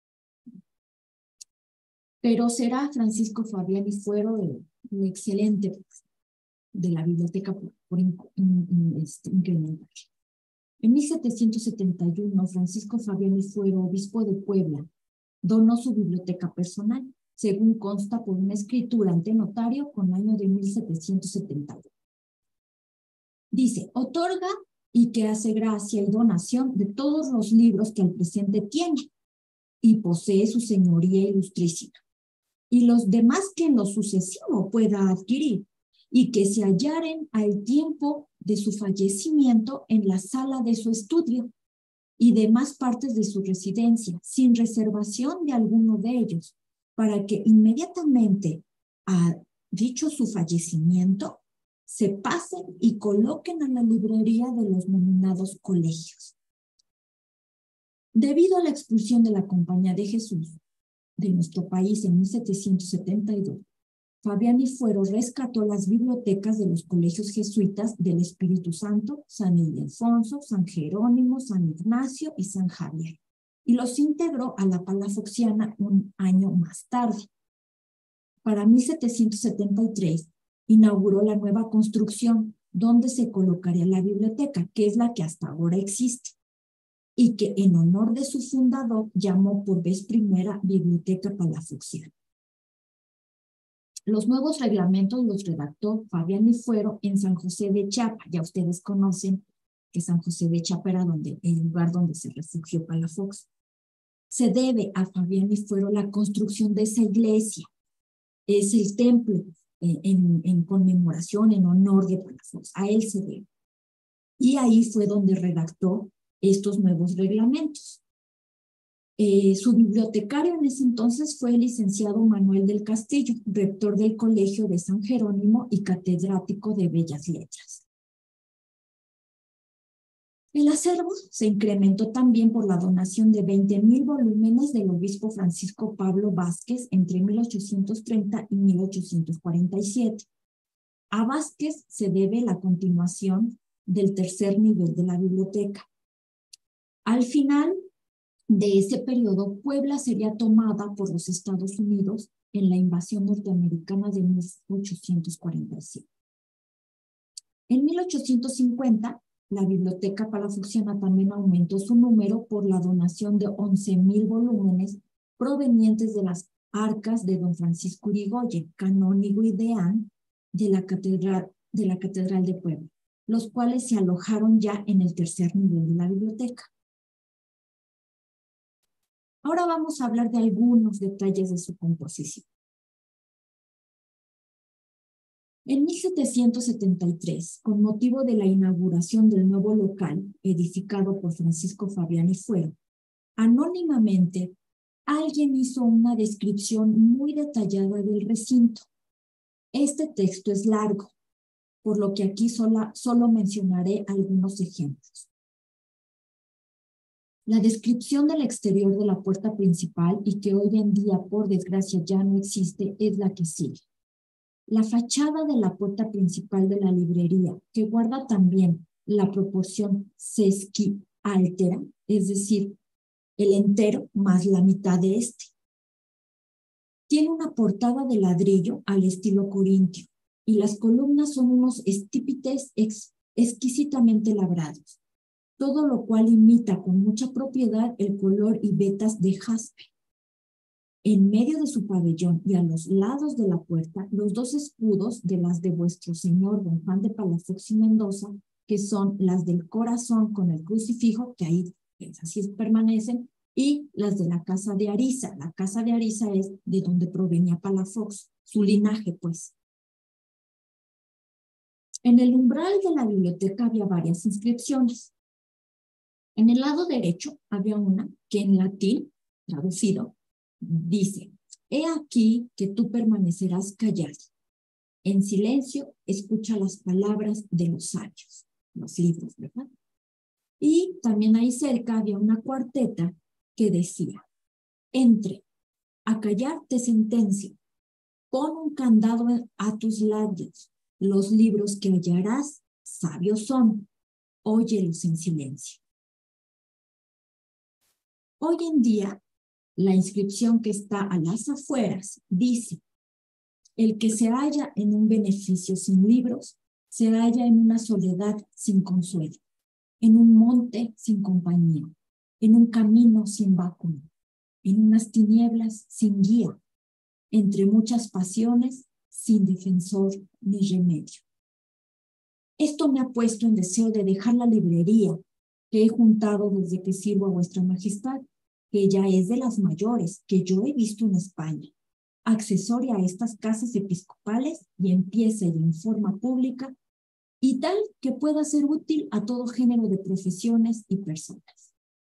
Pero será Francisco Fabián y Fuero un excelente de la biblioteca por incrementar. En 1771, Francisco Fabián y Fuero, obispo de Puebla, donó su biblioteca personal, según consta por una escritura ante notario con año de 1771. Dice, otorga y que hace gracia y donación de todos los libros que al presente tiene y posee su señoría ilustrísima, y los demás que en lo sucesivo pueda adquirir, y que se hallaren al tiempo de su fallecimiento en la sala de su estudio y demás partes de su residencia, sin reservación de alguno de ellos, para que inmediatamente a dicho su fallecimiento se pasen y coloquen a la librería de los nominados colegios. Debido a la expulsión de la Compañía de Jesús de nuestro país en 1772, Fabián y Fuero rescató las bibliotecas de los colegios jesuitas del Espíritu Santo, San Ildefonso, San Jerónimo, San Ignacio y San Javier, y los integró a la Palafoxiana un año más tarde. Para 1773, inauguró la nueva construcción donde se colocaría la biblioteca, que es la que hasta ahora existe, y que en honor de su fundador llamó por vez primera Biblioteca Palafoxiana. Los nuevos reglamentos los redactó Fabián y Fuero en San José de Chiapa. Ya ustedes conocen que San José de Chiapa era el lugar donde se refugió Palafox. Se debe a Fabián y Fuero la construcción de esa iglesia. Es el templo en conmemoración, en honor de Palafox. A él se debe. Y ahí fue donde redactó estos nuevos reglamentos. Su bibliotecario en ese entonces fue el licenciado Manuel del Castillo, rector del Colegio de San Jerónimo y catedrático de Bellas Letras. El acervo se incrementó también por la donación de 20,000 volúmenes del obispo Francisco Pablo Vázquez entre 1830 y 1847. A Vázquez se debe la continuación del tercer nivel de la biblioteca. Al final de ese periodo, Puebla sería tomada por los Estados Unidos en la invasión norteamericana de 1847. En 1850, la Biblioteca Palafoxiana también aumentó su número por la donación de 11,000 volúmenes provenientes de las arcas de don Francisco Urigoyen, canónigo y deán de la Catedral de Puebla, los cuales se alojaron ya en el tercer nivel de la biblioteca. Ahora vamos a hablar de algunos detalles de su composición. En 1773, con motivo de la inauguración del nuevo local, edificado por Francisco Fabián y Fuero, anónimamente, alguien hizo una descripción muy detallada del recinto. Este texto es largo, por lo que aquí solo mencionaré algunos ejemplos. La descripción del exterior de la puerta principal, y que hoy en día, por desgracia, ya no existe, es la que sigue. La fachada de la puerta principal de la librería, que guarda también la proporción sesquialtera, es decir, el entero más la mitad de este. Tiene una portada de ladrillo al estilo corintio, y las columnas son unos estípites exquisitamente labrados, todo lo cual imita con mucha propiedad el color y vetas de jaspe. En medio de su pabellón y a los lados de la puerta, los dos escudos de las de vuestro señor don Juan de Palafox y Mendoza, que son las del corazón con el crucifijo, que ahí así permanecen, y las de la casa de Ariza. La casa de Ariza es de donde provenía Palafox, su linaje, pues. En el umbral de la biblioteca había varias inscripciones. En el lado derecho había una que en latín, traducido, dice: he aquí que tú permanecerás callado. En silencio escucha las palabras de los sabios, los libros, ¿verdad? Y también ahí cerca había una cuarteta que decía: entre, a callar te sentencio, pon un candado a tus labios, Los libros que hallarás, sabios son, óyelos en silencio. Hoy en día, la inscripción que está a las afueras dice: el que se halla en un beneficio sin libros, se halla en una soledad sin consuelo, en un monte sin compañía, en un camino sin báculo, en unas tinieblas sin guía, entre muchas pasiones sin defensor ni remedio. Esto me ha puesto en deseo de dejar la librería que he juntado desde que sirvo a vuestra majestad, que ya es de las mayores que yo he visto en España, accesoria a estas casas episcopales y en pieza y en forma pública, y tal que pueda ser útil a todo género de profesiones y personas.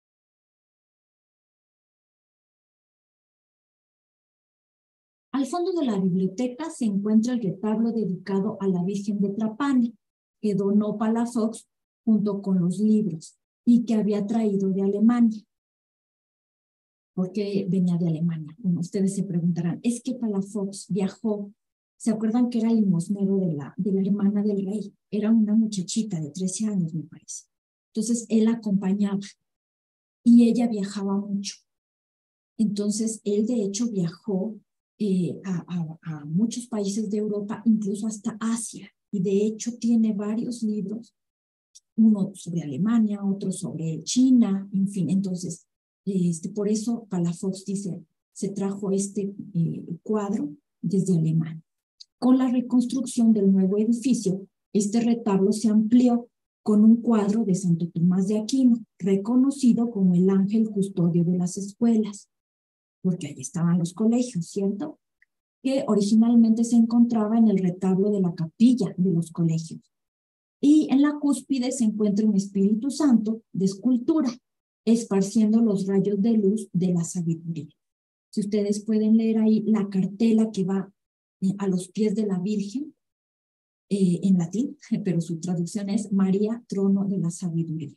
Al fondo de la biblioteca se encuentra el retablo dedicado a la Virgen de Trapani, que donó Palafox junto con los libros y que había traído de Alemania. ¿Por qué venía de Alemania? Bueno, ustedes se preguntarán, es que Palafox viajó, ¿se acuerdan que era limosnero de la hermana del rey? Era una muchachita de 13 años, me parece. Entonces, él acompañaba y ella viajaba mucho. Entonces, él de hecho viajó a muchos países de Europa, incluso hasta Asia, y de hecho tiene varios libros, uno sobre Alemania, otro sobre China, en fin. Entonces, por eso Palafox dice, se trajo este cuadro desde Alemania. Con la reconstrucción del nuevo edificio, este retablo se amplió con un cuadro de Santo Tomás de Aquino, reconocido como el ángel custodio de las escuelas, porque ahí estaban los colegios, ¿cierto? Que originalmente se encontraba en el retablo de la capilla de los colegios. Y en la cúspide se encuentra un Espíritu Santo de escultura, esparciendo los rayos de luz de la sabiduría. Si ustedes pueden leer ahí la cartela que va a los pies de la Virgen, en latín, pero su traducción es María, trono de la sabiduría.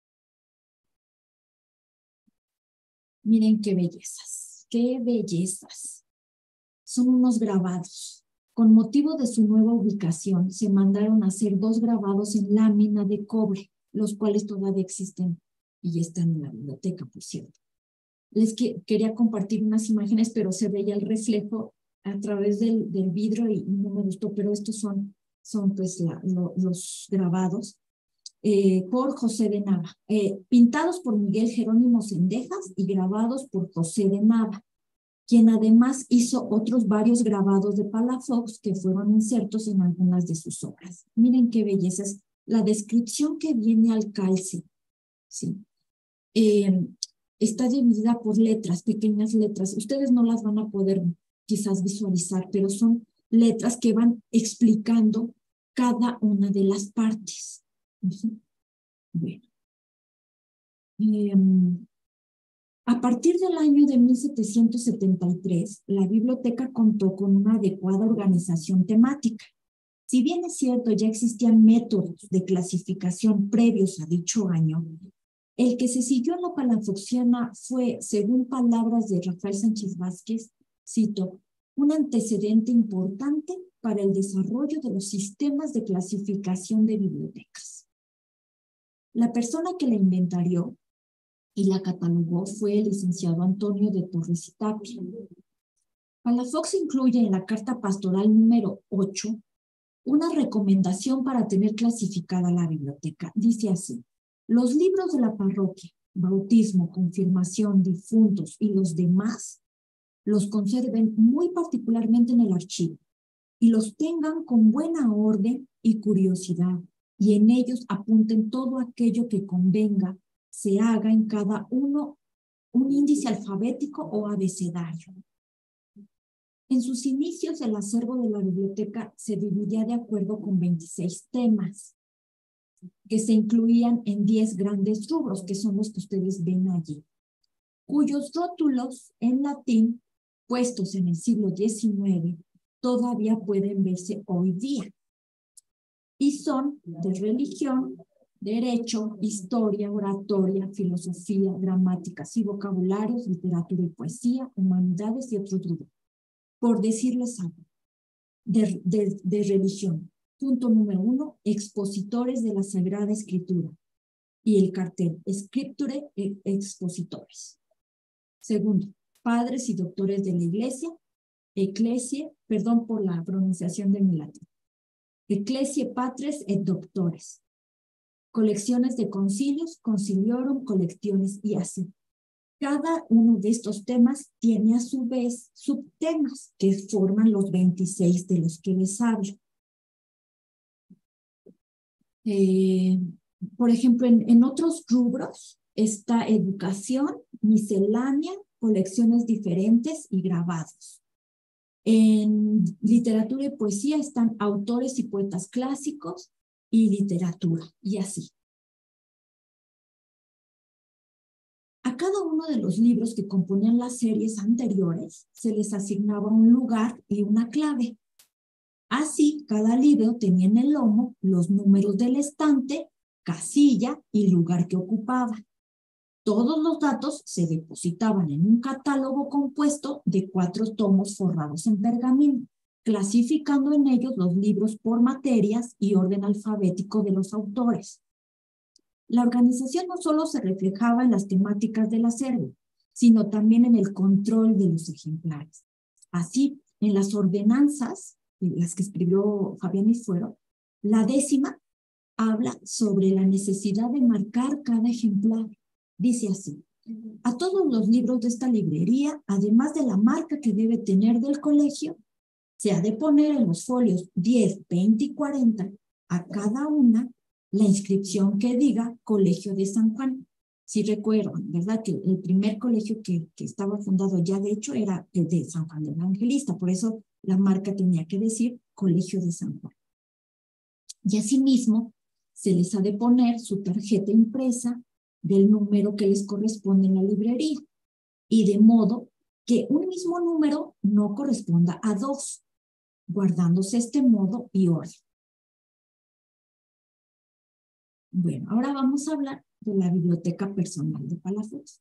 Miren qué bellezas, qué bellezas. Son unos grabados. Con motivo de su nueva ubicación, se mandaron a hacer 2 grabados en lámina de cobre, los cuales todavía existen y están en la biblioteca, por cierto. Les quería compartir unas imágenes, pero se veía el reflejo a través del vidrio y no me gustó, pero estos son pues los grabados por José de Nava, pintados por Miguel Jerónimo Cendejas y grabados por José de Nava, quien además hizo otros varios grabados de Palafox que fueron insertos en algunas de sus obras. Miren qué belleza es la descripción que viene al calce, ¿sí? Está dividida por letras, pequeñas letras. Ustedes no las van a poder quizás visualizar, pero son letras que van explicando cada una de las partes. Bueno. A partir del año de 1773, la biblioteca contó con una adecuada organización temática. Si bien es cierto, ya existían métodos de clasificación previos a dicho año, el que se siguió en la palafoxiana fue, según palabras de Rafael Sánchez Vázquez, cito, un antecedente importante para el desarrollo de los sistemas de clasificación de bibliotecas. La persona que la inventarió y la catalogó fue el licenciado Antonio de Torres y Tapia. Palafox incluye en la carta pastoral número 8 una recomendación para tener clasificada la biblioteca. Dice así: los libros de la parroquia, bautismo, confirmación, difuntos y los demás, los conserven muy particularmente en el archivo y los tengan con buena orden y curiosidad, y en ellos apunten todo aquello que convenga se haga en cada uno un índice alfabético o abecedario. En sus inicios, el acervo de la biblioteca se dividía de acuerdo con 26 temas, que se incluían en 10 grandes rubros, que son los que ustedes ven allí, cuyos rótulos en latín, puestos en el siglo XIX, todavía pueden verse hoy día. Y son de religión, derecho, historia, oratoria, filosofía, gramáticas y vocabularios, literatura y poesía, humanidades y otros rubros. Por decirles algo, de religión, Punto número 1, expositores de la Sagrada Escritura. Y el cartel, Scripture Expositores. Segundo, padres y doctores de la Iglesia, Ecclesie, perdón por la pronunciación de mi latín, Ecclesie Patres et Doctores. Colecciones de concilios, conciliorum, colecciones y así. Cada uno de estos temas tiene a su vez subtemas que forman los 26 de los que les hablo. Por ejemplo, en otros rubros está educación, miscelánea, colecciones diferentes y grabados. En literatura y poesía están autores y poetas clásicos y literatura, y así. A cada uno de los libros que componían las series anteriores se les asignaba un lugar y una clave. Así, cada libro tenía en el lomo los números del estante, casilla y lugar que ocupaba. Todos los datos se depositaban en un catálogo compuesto de 4 tomos forrados en pergamino, clasificando en ellos los libros por materias y orden alfabético de los autores. La organización no solo se reflejaba en las temáticas del acervo, sino también en el control de los ejemplares. Así, en las ordenanzas, las que escribió Fabián Isfuero, la 10ª habla sobre la necesidad de marcar cada ejemplar. Dice así: a todos los libros de esta librería, además de la marca que debe tener del colegio, se ha de poner en los folios 10, 20 y 40 a cada una la inscripción que diga Colegio de San Juan. Si recuerdan, ¿verdad? Que el primer colegio que estaba fundado ya de hecho era el de San Juan del Evangelista, por eso la marca tenía que decir Colegio de San Juan. Y asimismo, se les ha de poner su tarjeta impresa del número que les corresponde en la librería, y de modo que un mismo número no corresponda a 2, guardándose este modo y orden. Bueno, ahora vamos a hablar de la biblioteca personal de Palafox.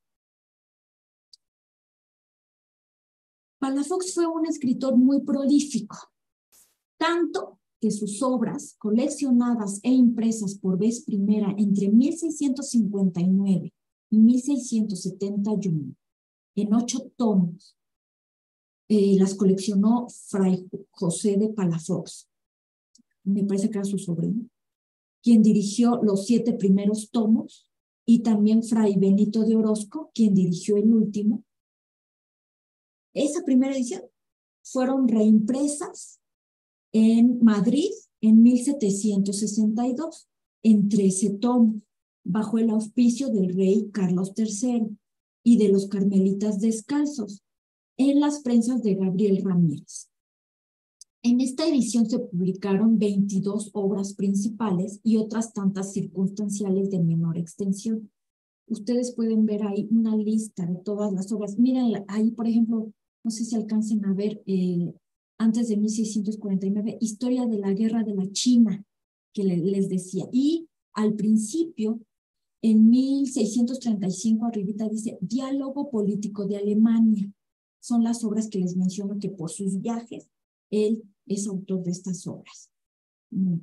Palafox fue un escritor muy prolífico, tanto que sus obras, coleccionadas e impresas por vez primera entre 1659 y 1671, en 8 tomos, las coleccionó Fray José de Palafox, me parece que era su sobrino, quien dirigió los 7 primeros tomos, y también Fray Benito de Orozco, quien dirigió el último. Esa primera edición fueron reimpresas en Madrid en 1762, en 13 tomos, bajo el auspicio del rey Carlos III y de los carmelitas descalzos, en las prensas de Gabriel Ramírez. En esta edición se publicaron 22 obras principales y otras tantas circunstanciales de menor extensión. Ustedes pueden ver ahí una lista de todas las obras. Miren, ahí, por ejemplo, no sé si alcancen a ver, antes de 1649, Historia de la Guerra de la China, que les decía. Y al principio, en 1635, arribita dice Diálogo Político de Alemania. Son las obras que les menciono que por sus viajes, él es autor de estas obras. Muy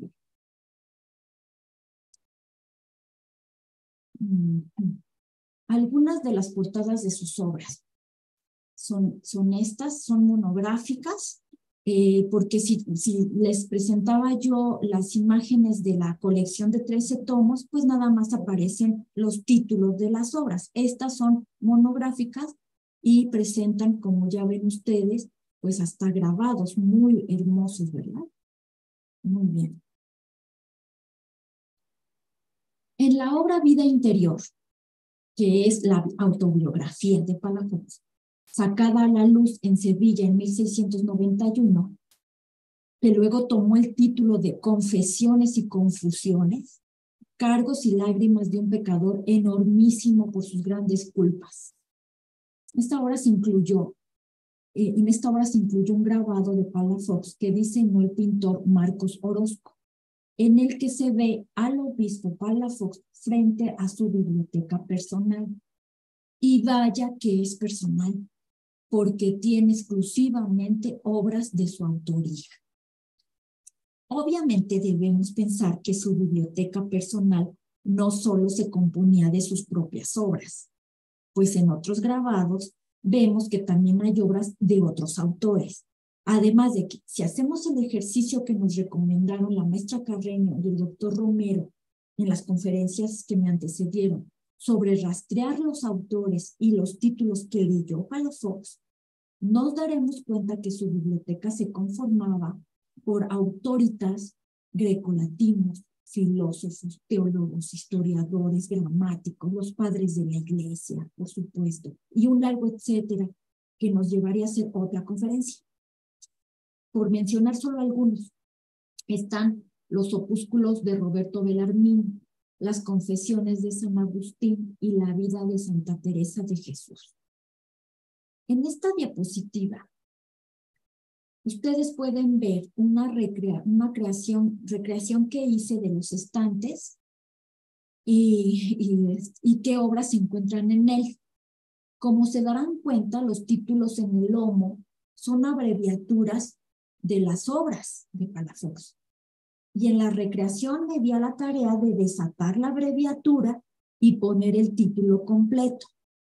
bien. Algunas de las portadas de sus obras son estas, son monográficas, porque si les presentaba yo las imágenes de la colección de 13 tomos, pues nada más aparecen los títulos de las obras. Estas son monográficas y presentan, como ya ven ustedes, pues hasta grabados muy hermosos, ¿verdad? Muy bien. En la obra Vida Interior, que es la autobiografía de Palafox, sacada a la luz en Sevilla en 1691, que luego tomó el título de Confesiones y Confusiones, cargos y lágrimas de un pecador enormísimo por sus grandes culpas. En esta obra se incluyó un grabado de Palafox que diseñó el pintor Marcos Orozco, en el que se ve al obispo Palafox frente a su biblioteca personal. Y vaya que es personal, porque tiene exclusivamente obras de su autoría. Obviamente debemos pensar que su biblioteca personal no solo se componía de sus propias obras, pues en otros grabados vemos que también hay obras de otros autores. Además de que si hacemos el ejercicio que nos recomendaron la maestra Carreño y el doctor Romero en las conferencias que me antecedieron sobre rastrear los autores y los títulos que leyó Palafox, nos daremos cuenta que su biblioteca se conformaba por autoritas grecolatinos, filósofos, teólogos, historiadores, gramáticos, los padres de la iglesia, por supuesto, y un largo etcétera que nos llevaría a hacer otra conferencia. Por mencionar solo algunos, están los opúsculos de Roberto Bellarmín, las confesiones de San Agustín y la vida de Santa Teresa de Jesús. En esta diapositiva, ustedes pueden ver una recreación que hice de los estantes y qué obras se encuentran en él. Como se darán cuenta, los títulos en el lomo son abreviaturas de las obras de Palafox. Y en la recreación me di a la tarea de desatar la abreviatura y poner el título completo.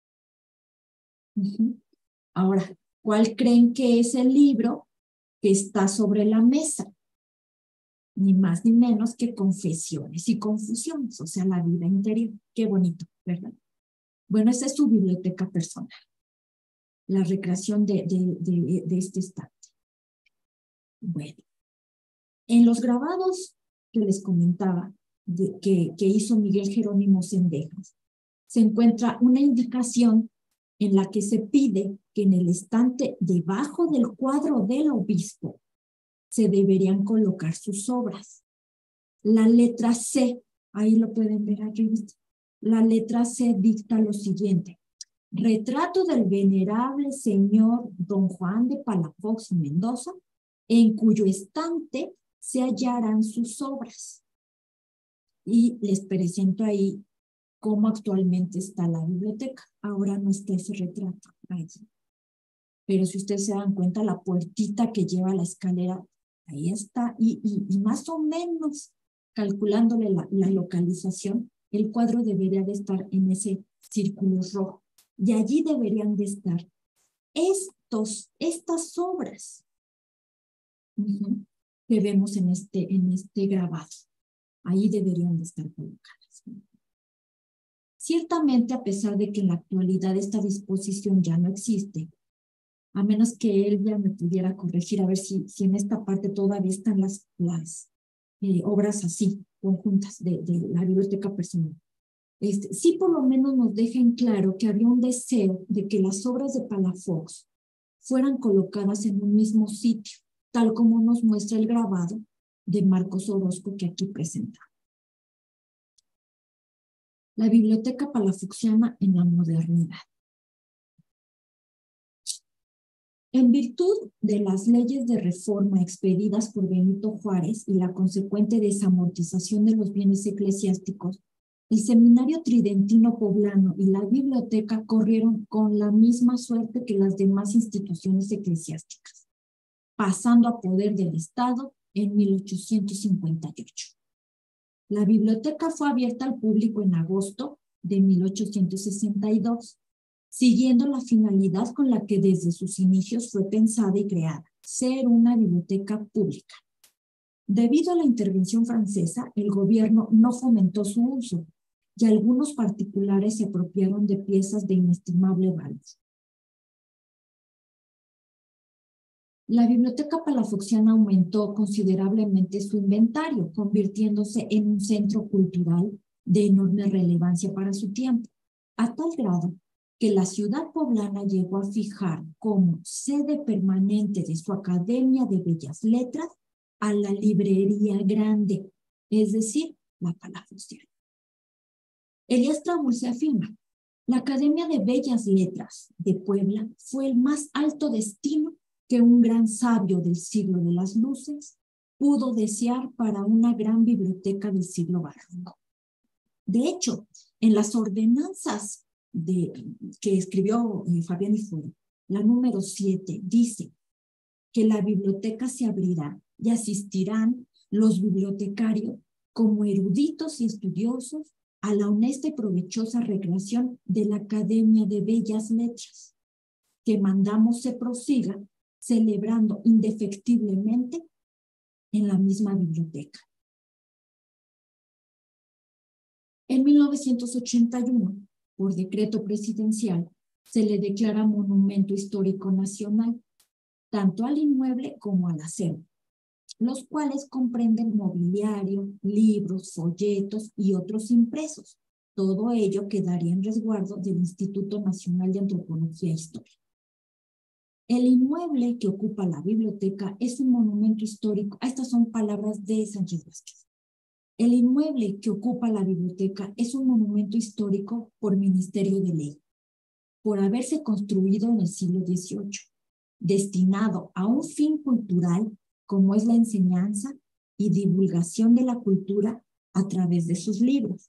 Ahora, ¿cuál creen que es el libro que está sobre la mesa? Ni más ni menos que Confesiones y Confusiones, o sea, la vida interior. Qué bonito, ¿verdad? Bueno, esa es su biblioteca personal, la recreación de este estante. Bueno, en los grabados que les comentaba, que hizo Miguel Jerónimo Cendejas, se encuentra una indicación en la que se pide que en el estante debajo del cuadro del obispo se deberían colocar sus obras. La letra C, ahí lo pueden ver arriba, la letra C dicta lo siguiente: retrato del venerable señor don Juan de Palafox y Mendoza, en cuyo estante se hallarán sus obras. Y les presento ahí cómo actualmente está la biblioteca. Ahora no está ese retrato ahí. Pero si ustedes se dan cuenta, la puertita que lleva a la escalera, ahí está. Y más o menos, calculándole la localización, el cuadro debería de estar en ese círculo rojo. Y allí deberían de estar estas obras que vemos en este grabado. Ahí deberían de estar colocadas. Ciertamente, a pesar de que en la actualidad esta disposición ya no existe, a menos que él ya me pudiera corregir, a ver si en esta parte todavía están las obras así, conjuntas de la biblioteca personal. Sí, por lo menos nos deja en claro que había un deseo de que las obras de Palafox fueran colocadas en un mismo sitio, tal como nos muestra el grabado de Marcos Orozco que aquí presentamos. La biblioteca palafoxiana en la modernidad. En virtud de las leyes de reforma expedidas por Benito Juárez y la consecuente desamortización de los bienes eclesiásticos, el Seminario Tridentino Poblano y la biblioteca corrieron con la misma suerte que las demás instituciones eclesiásticas, pasando a poder del Estado en 1858. La biblioteca fue abierta al público en agosto de 1862, siguiendo la finalidad con la que desde sus inicios fue pensada y creada, ser una biblioteca pública. Debido a la intervención francesa, el gobierno no fomentó su uso y algunos particulares se apropiaron de piezas de inestimable valor. La biblioteca palafoxiana aumentó considerablemente su inventario, convirtiéndose en un centro cultural de enorme relevancia para su tiempo, a tal grado que la ciudad poblana llegó a fijar como sede permanente de su Academia de Bellas Letras a la Librería Grande, es decir, la palafoxiana. Elías Trabulsi afirma: la Academia de Bellas Letras de Puebla fue el más alto destino que un gran sabio del siglo de las luces pudo desear para una gran biblioteca del siglo barroco. De hecho, en las ordenanzas que escribió Fabián Ifuri, la número 7, dice que la biblioteca se abrirá y asistirán los bibliotecarios como eruditos y estudiosos a la honesta y provechosa recreación de la Academia de Bellas Letras, que mandamos se prosiga celebrando indefectiblemente en la misma biblioteca. En 1981, por decreto presidencial, se le declara Monumento Histórico Nacional, tanto al inmueble como al acervo, los cuales comprenden mobiliario, libros, folletos y otros impresos. Todo ello quedaría en resguardo del Instituto Nacional de Antropología e Historia. El inmueble que ocupa la biblioteca es un monumento histórico. Estas son palabras de Sánchez Vázquez. El inmueble que ocupa la biblioteca es un monumento histórico por ministerio de ley, por haberse construido en el siglo XVIII, destinado a un fin cultural como es la enseñanza y divulgación de la cultura a través de sus libros.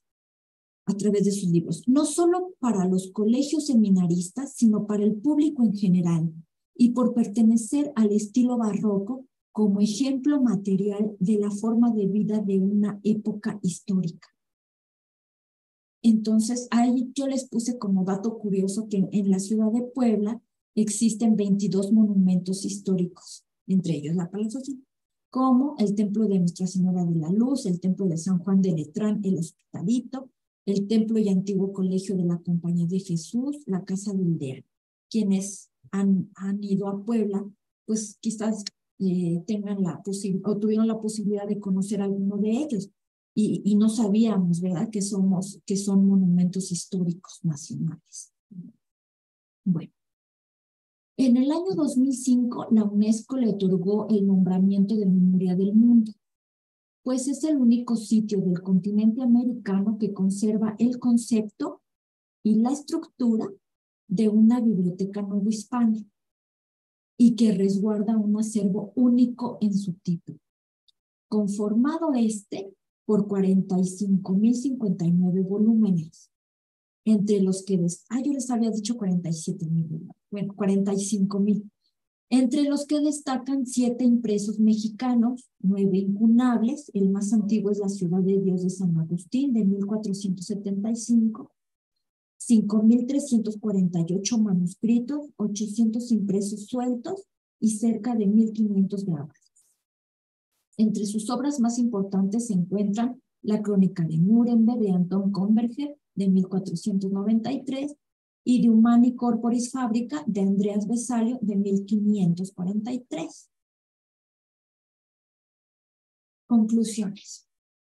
No solo para los colegios seminaristas, sino para el público en general, y por pertenecer al estilo barroco como ejemplo material de la forma de vida de una época histórica. Entonces, ahí yo les puse como dato curioso que en la ciudad de Puebla existen 22 monumentos históricos, entre ellos la Palafoxin, como el Templo de Nuestra Señora de la Luz, el Templo de San Juan de Letrán, el Hospitalito, el Templo y Antiguo Colegio de la Compañía de Jesús, la Casa de Aldea. Quienes han ido a Puebla, pues quizás tengan o tuvieron la posibilidad de conocer alguno de ellos. Y no sabíamos, ¿verdad?, que son monumentos históricos nacionales. Bueno, en el año 2005, la UNESCO le otorgó el nombramiento de Memoria del Mundo, pues es el único sitio del continente americano que conserva el concepto y la estructura de una biblioteca novohispana y que resguarda un acervo único en su tipo, conformado por 45.059 volúmenes, entre los que yo les había dicho 47.000, bueno, 45.000, entre los que destacan 7 impresos mexicanos, 9 incunables. El más antiguo es La Ciudad de Dios de San Agustín, de 1475, 5.348 manuscritos, 800 impresos sueltos y cerca de 1.500 grabados. Entre sus obras más importantes se encuentran La Crónica de Nuremberg de Anton Converger, de 1493, y De Humani Corporis Fabrica de Andreas Vesalio, de 1543. Conclusiones.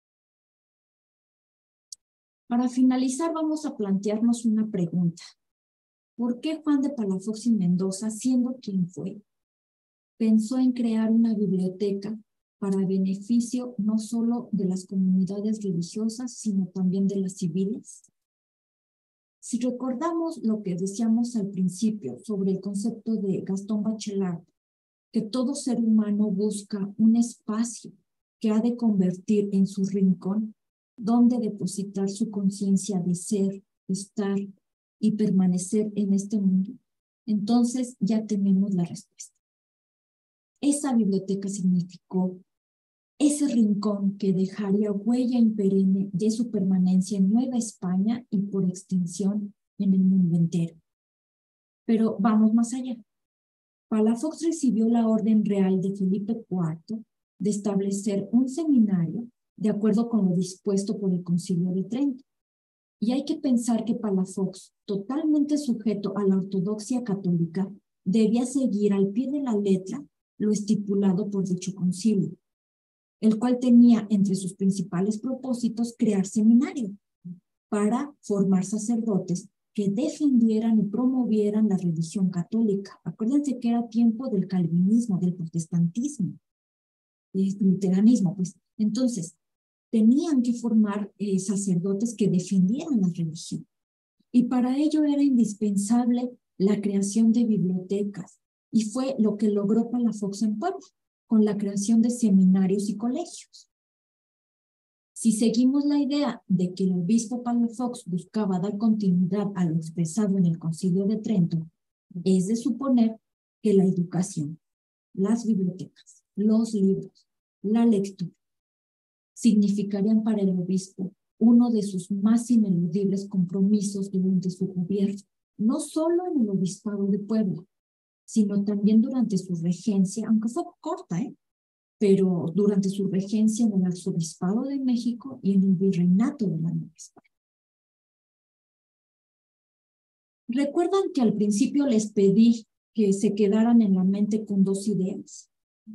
Para finalizar, vamos a plantearnos una pregunta. ¿Por qué Juan de Palafox y Mendoza, siendo quien fue, pensó en crear una biblioteca para beneficio no solo de las comunidades religiosas, sino también de las civiles? Si recordamos lo que decíamos al principio sobre el concepto de Gastón Bachelard, que todo ser humano busca un espacio que ha de convertir en su rincón, donde depositar su conciencia de ser, estar y permanecer en este mundo, entonces ya tenemos la respuesta. Esa biblioteca significó ese rincón que dejaría huella imperenne de su permanencia en Nueva España y por extensión en el mundo entero. Pero vamos más allá. Palafox recibió la orden real de Felipe IV de establecer un seminario de acuerdo con lo dispuesto por el Concilio de Trento. Y hay que pensar que Palafox, totalmente sujeto a la ortodoxia católica, debía seguir al pie de la letra lo estipulado por dicho concilio, el cual tenía entre sus principales propósitos crear seminarios para formar sacerdotes que defendieran y promovieran la religión católica. Acuérdense que era tiempo del calvinismo, del protestantismo, del luteranismo, pues. Entonces, tenían que formar sacerdotes que defendieran la religión. Y para ello era indispensable la creación de bibliotecas. Y fue lo que logró Palafox en Puebla, con la creación de seminarios y colegios. Si seguimos la idea de que el obispo Palafox buscaba dar continuidad a lo expresado en el Concilio de Trento, es de suponer que la educación, las bibliotecas, los libros, la lectura significarían para el obispo uno de sus más ineludibles compromisos durante su gobierno, no solo en el obispado de Puebla, sino también durante su regencia, aunque fue corta, pero durante su regencia en el arzobispado de México y en el virreinato de la Nueva España. ¿Recuerdan que al principio les pedí que se quedaran en la mente con dos ideas?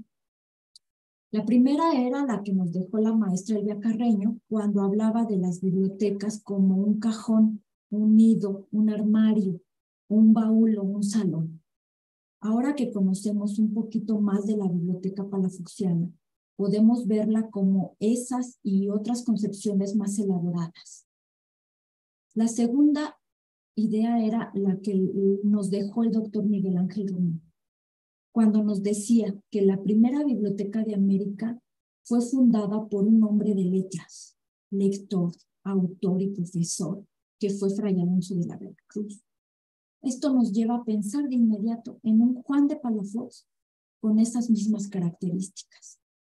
La primera era la que nos dejó la maestra Elvia Carreño cuando hablaba de las bibliotecas como un cajón, un nido, un armario, un baúl o un salón. Ahora que conocemos un poquito más de la biblioteca palafoxiana, podemos verla como esas y otras concepciones más elaboradas. La segunda idea era la que nos dejó el doctor Miguel Ángel Román, cuando nos decía que la primera biblioteca de América fue fundada por un hombre de letras, lector, autor y profesor, que fue Fray Alonso de la Cruz. Esto nos lleva a pensar de inmediato en un Juan de Palafox con esas mismas características.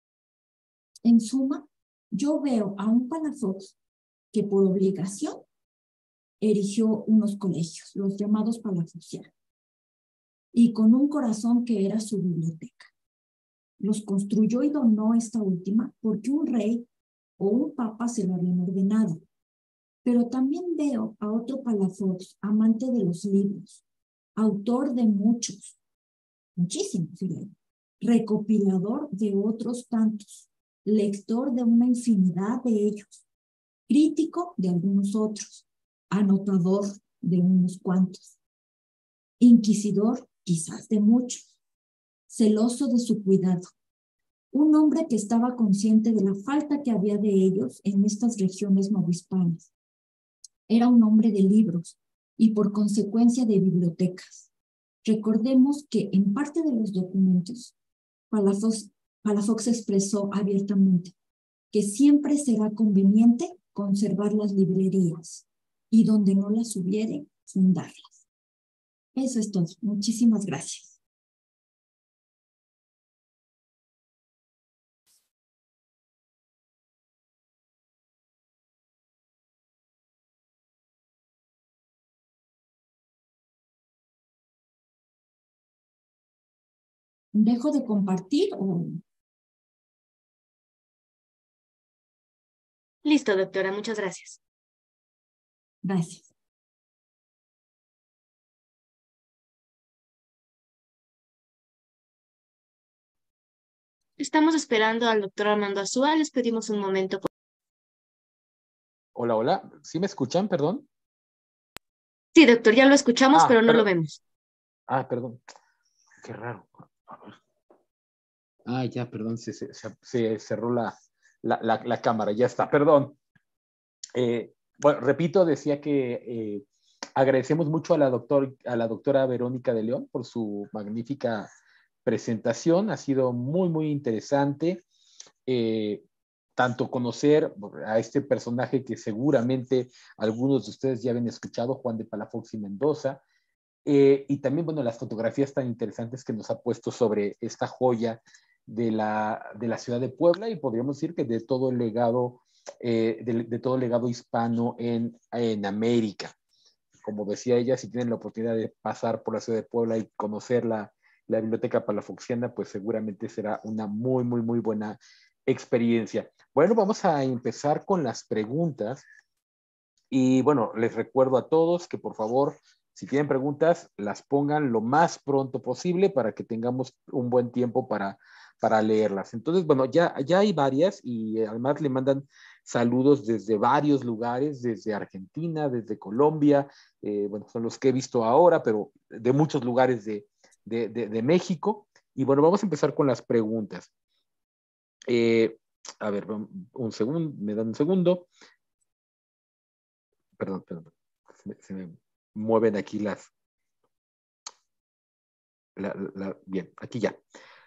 En suma, yo veo a un Palafox que por obligación erigió unos colegios, los llamados palafoxianos, y con un corazón que era su biblioteca. Los construyó y donó esta última porque un rey o un papa se lo habían ordenado. Pero también veo a otro Palafox, amante de los libros, autor de muchos, muchísimos, recopilador de otros tantos, lector de una infinidad de ellos, crítico de algunos otros, anotador de unos cuantos, inquisidor quizás de muchos, celoso de su cuidado, un hombre que estaba consciente de la falta que había de ellos en estas regiones novohispanas. Era un hombre de libros y por consecuencia de bibliotecas. Recordemos que en parte de los documentos, Palafox expresó abiertamente que siempre será conveniente conservar las librerías y donde no las hubiere, fundarlas. Eso es todo. Muchísimas gracias. ¿Dejo de compartir o...? Listo, doctora. Muchas gracias. Gracias. Estamos esperando al doctor Armando Azúa. Les pedimos un momento. Hola, hola. ¿Sí me escuchan? Perdón. Sí, doctor, ya lo escuchamos, pero no lo vemos. Perdón. Qué raro. Ya, perdón, se cerró la cámara, ya está, perdón. Bueno, repito, decía que agradecemos mucho a la doctora Verónica de León por su magnífica presentación. Ha sido muy, muy interesante. Tanto conocer a este personaje que seguramente algunos de ustedes ya habían escuchado, Juan de Palafox y Mendoza, y también, bueno, las fotografías tan interesantes que nos ha puesto sobre esta joya de la ciudad de Puebla, y podríamos decir que de todo el legado, de todo el legado hispano en América. Como decía ella, si tienen la oportunidad de pasar por la ciudad de Puebla y conocer la biblioteca palafoxiana, pues seguramente será una muy, muy, muy buena experiencia. Bueno, vamos a empezar con las preguntas. Y bueno, les recuerdo a todos que por favor, si tienen preguntas, las pongan lo más pronto posible para que tengamos un buen tiempo para leerlas. Entonces, bueno, ya hay varias y además le mandan saludos desde varios lugares, desde Argentina, desde Colombia, bueno, son los que he visto ahora, pero de muchos lugares de México. Y bueno, vamos a empezar con las preguntas. A ver, un segundo, me dan un segundo. Perdón, se me mueven aquí bien, aquí ya.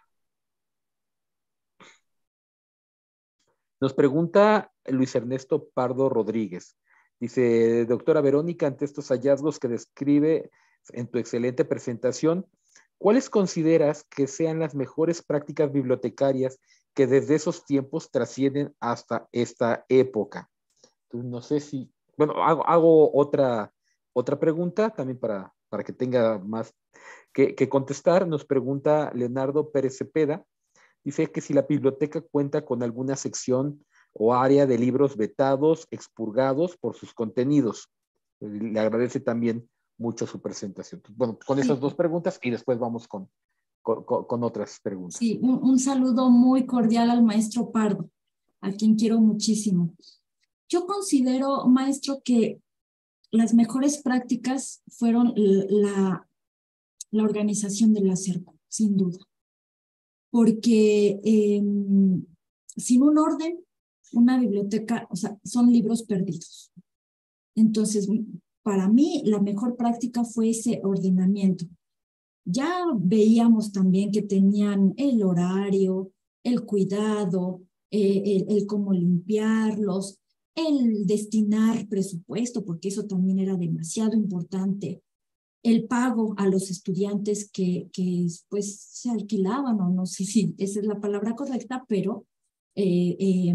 Nos pregunta Luis Ernesto Pardo Rodríguez. Dice, doctora Verónica, ante estos hallazgos que describe en tu excelente presentación, ¿cuáles consideras que sean las mejores prácticas bibliotecarias que desde esos tiempos trascienden hasta esta época. Entonces, no sé si, bueno, hago otra pregunta también para que tenga más que contestar. Nos pregunta Leonardo Pérez Cepeda, dice que si la biblioteca cuenta con alguna sección o área de libros vetados, expurgados por sus contenidos. Le agradece también mucho su presentación. Bueno, con esas dos preguntas y después vamos con otras preguntas. Sí, un saludo muy cordial al maestro Pardo, a quien quiero muchísimo. Yo considero, maestro, que las mejores prácticas fueron la organización del acervo, sin duda. Porque sin un orden, una biblioteca, o sea, son libros perdidos. Entonces, para mí, la mejor práctica fue ese ordenamiento. Ya veíamos también que tenían el horario, el cuidado, el cómo limpiarlos, el destinar presupuesto, porque eso también era demasiado importante, el pago a los estudiantes que pues se alquilaban, o no sé si esa es la palabra correcta, pero eh, eh,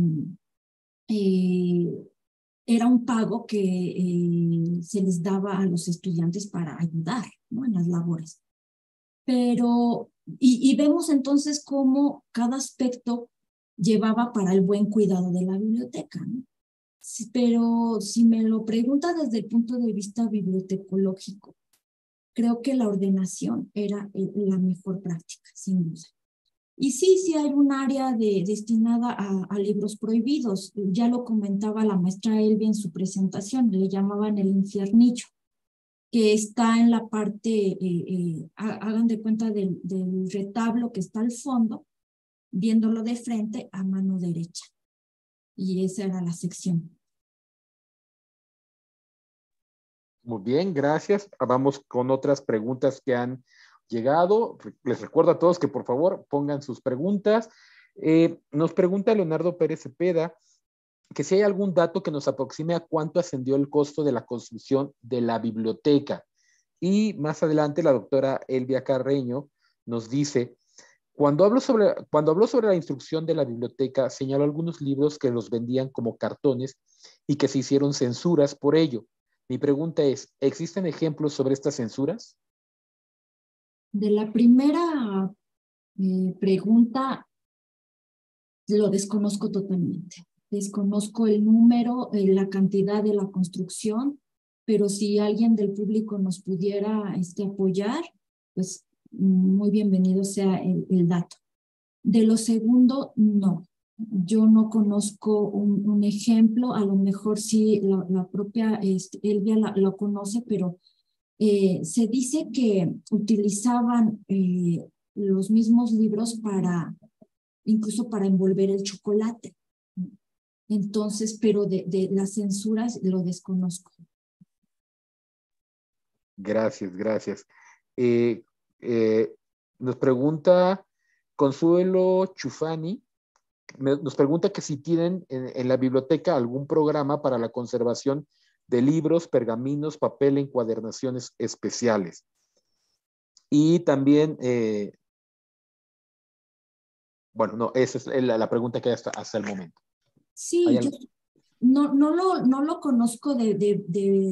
eh, era un pago que se les daba a los estudiantes para ayudar, ¿no?, en las labores. Pero, y vemos entonces cómo cada aspecto llevaba para el buen cuidado de la biblioteca, ¿no? Sí, pero si me lo pregunta desde el punto de vista bibliotecológico, creo que la ordenación era la mejor práctica, sin duda. Y sí hay un área destinada a libros prohibidos. Ya lo comentaba la maestra Elvia en su presentación, le llamaban el infiernillo, que está en la parte, hagan de cuenta del retablo que está al fondo, viéndolo de frente a mano derecha. Y esa era la sección. Muy bien, gracias. Vamos con otras preguntas que han llegado. Les recuerdo a todos que por favor pongan sus preguntas. Nos pregunta Leonardo Pérez Cepeda que si hay algún dato que nos aproxime a cuánto ascendió el costo de la construcción de la biblioteca. Y más adelante la doctora Elvia Carreño nos dice, cuando habló sobre la instrucción de la biblioteca, señaló algunos libros que los vendían como cartones y que se hicieron censuras por ello. Mi pregunta es, ¿existen ejemplos sobre estas censuras? De la primera pregunta, lo desconozco totalmente. Desconozco el número, la cantidad de la construcción, pero si alguien del público nos pudiera apoyar, pues muy bienvenido sea el dato. De lo segundo, no. Yo no conozco un ejemplo, a lo mejor sí la propia Elvia lo conoce, pero se dice que utilizaban los mismos libros incluso para envolver el chocolate. Entonces, pero de las censuras lo desconozco. Gracias. Nos pregunta Consuelo Chufani, nos pregunta que si tienen en la biblioteca algún programa para la conservación de libros, pergaminos, papel, encuadernaciones especiales. Y también, bueno, no, esa es la pregunta que hay hasta el momento. Sí, yo no lo conozco de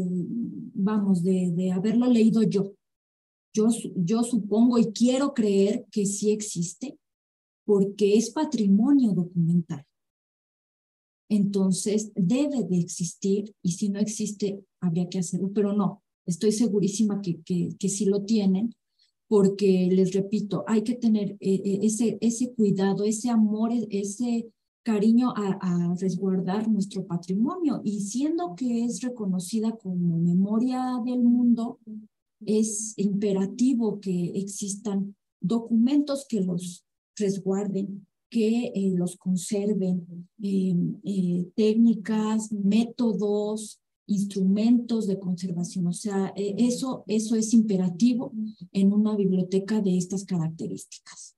haberlo leído yo. Yo supongo y quiero creer que sí existe, porque es patrimonio documental. Entonces, debe de existir, y si no existe, habría que hacerlo, pero no, estoy segurísima que sí lo tienen, porque les repito, hay que tener ese cuidado, ese amor, ese cariño a resguardar nuestro patrimonio, y siendo que es reconocida como memoria del mundo, es imperativo que existan documentos que los resguarden, que los conserven, técnicas, métodos, instrumentos de conservación. O sea, eso es imperativo en una biblioteca de estas características.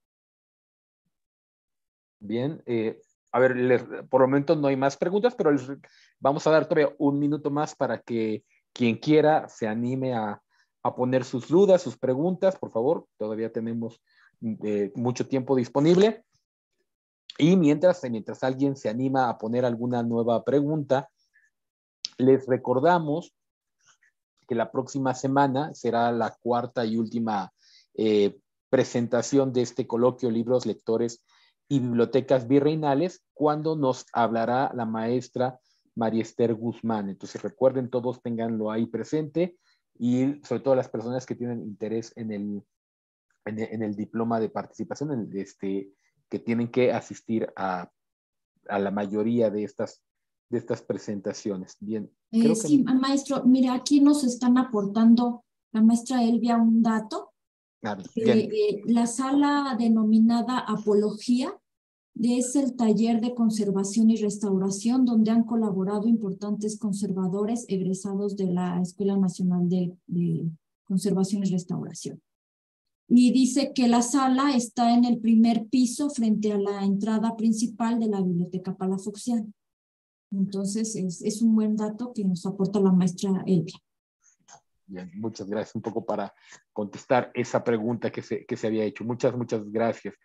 Bien, a ver, por el momento no hay más preguntas, pero vamos a dar todavía un minuto más para que quien quiera se anime a poner sus dudas, sus preguntas, por favor. Todavía tenemos mucho tiempo disponible. Y mientras alguien se anima a poner alguna nueva pregunta, les recordamos que la próxima semana será la cuarta y última presentación de este coloquio Libros, Lectores y Bibliotecas Virreinales, cuando nos hablará la maestra María Esther Guzmán. Entonces recuerden, todos tenganlo ahí presente, y sobre todo las personas que tienen interés en el diploma de participación, que tienen que asistir a la mayoría de estas presentaciones. Bien, creo que... Sí, maestro, mira, aquí nos están aportando la maestra Elvia un dato. Bien. La sala denominada Apología es el taller de conservación y restauración donde han colaborado importantes conservadores egresados de la Escuela Nacional de Conservación y Restauración. Y dice que la sala está en el primer piso frente a la entrada principal de la Biblioteca Palafoxiana. Entonces, es un buen dato que nos aporta la maestra Elvia. Bien, muchas gracias. Un poco para contestar esa pregunta que se había hecho. Muchas gracias.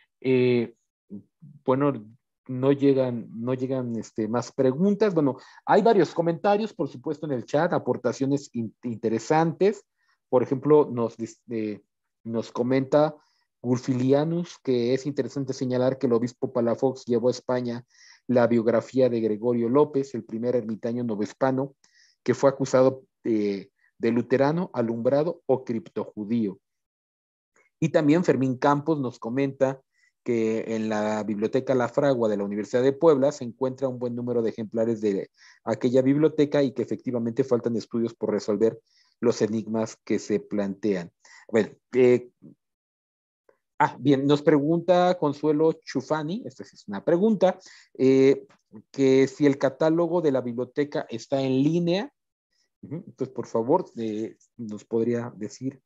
Bueno, no llegan más preguntas. Bueno, hay varios comentarios, por supuesto, en el chat, aportaciones interesantes. Por ejemplo, nos comenta Gulfilianus que es interesante señalar que el obispo Palafox llevó a España la biografía de Gregorio López, el primer ermitaño novohispano, que fue acusado de luterano, alumbrado o criptojudío. Y también Fermín Campos nos comenta que en la Biblioteca La Fragua de la Universidad de Puebla se encuentra un buen número de ejemplares de aquella biblioteca y que efectivamente faltan estudios por resolver los enigmas que se plantean. Bueno, bien, nos pregunta Consuelo Chufani, esta es una pregunta, que si el catálogo de la biblioteca está en línea. Entonces, por favor, nos podría decir.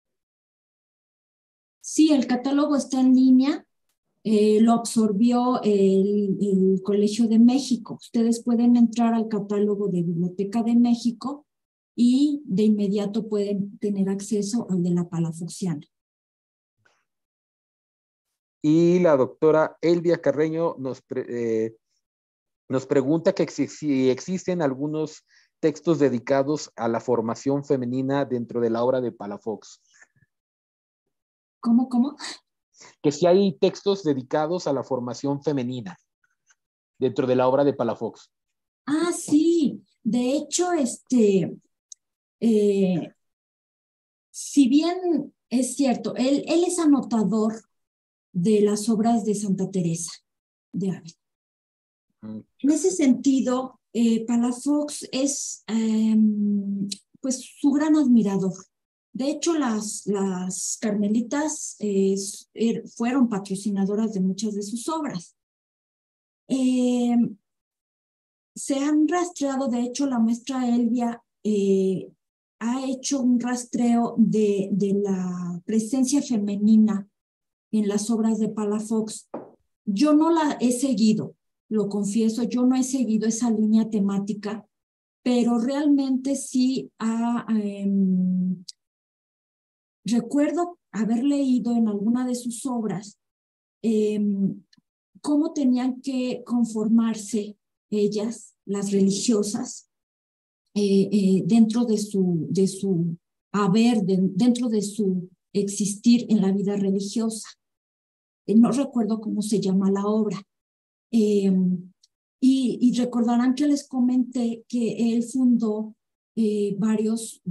Sí, el catálogo está en línea. Lo absorbió el Colegio de México. Ustedes pueden entrar al catálogo de Biblioteca de México y de inmediato pueden tener acceso al de la Palafoxiana. Y la doctora Elvia Carreño nos pregunta que si existen algunos textos dedicados a la formación femenina dentro de la obra de Palafox. ¿Cómo? Que si hay textos dedicados a la formación femenina dentro de la obra de Palafox. Sí. De hecho, si bien es cierto, él es anotador de las obras de Santa Teresa de Ávila. En ese sentido, Palafox es pues su gran admirador. De hecho, las carmelitas fueron patrocinadoras de muchas de sus obras. Se han rastreado, de hecho, la maestra Elvia ha hecho un rastreo de la presencia femenina en las obras de Palafox. Yo no la he seguido, lo confieso, yo no he seguido esa línea temática, pero realmente sí recuerdo haber leído en alguna de sus obras cómo tenían que conformarse ellas, las religiosas, dentro de su haber, dentro de su existir en la vida religiosa. No recuerdo cómo se llama la obra. Y recordarán que les comenté que él fundó varios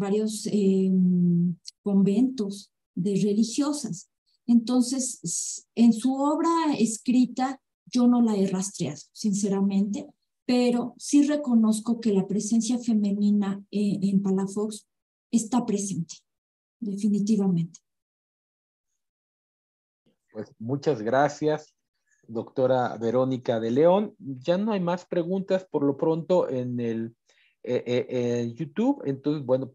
conventos de religiosas. Entonces, en su obra escrita, yo no la he rastreado, sinceramente, pero sí reconozco que la presencia femenina en Palafox está presente, definitivamente. Pues muchas gracias, doctora Verónica de León. Ya no hay más preguntas por lo pronto en el YouTube. Entonces, bueno,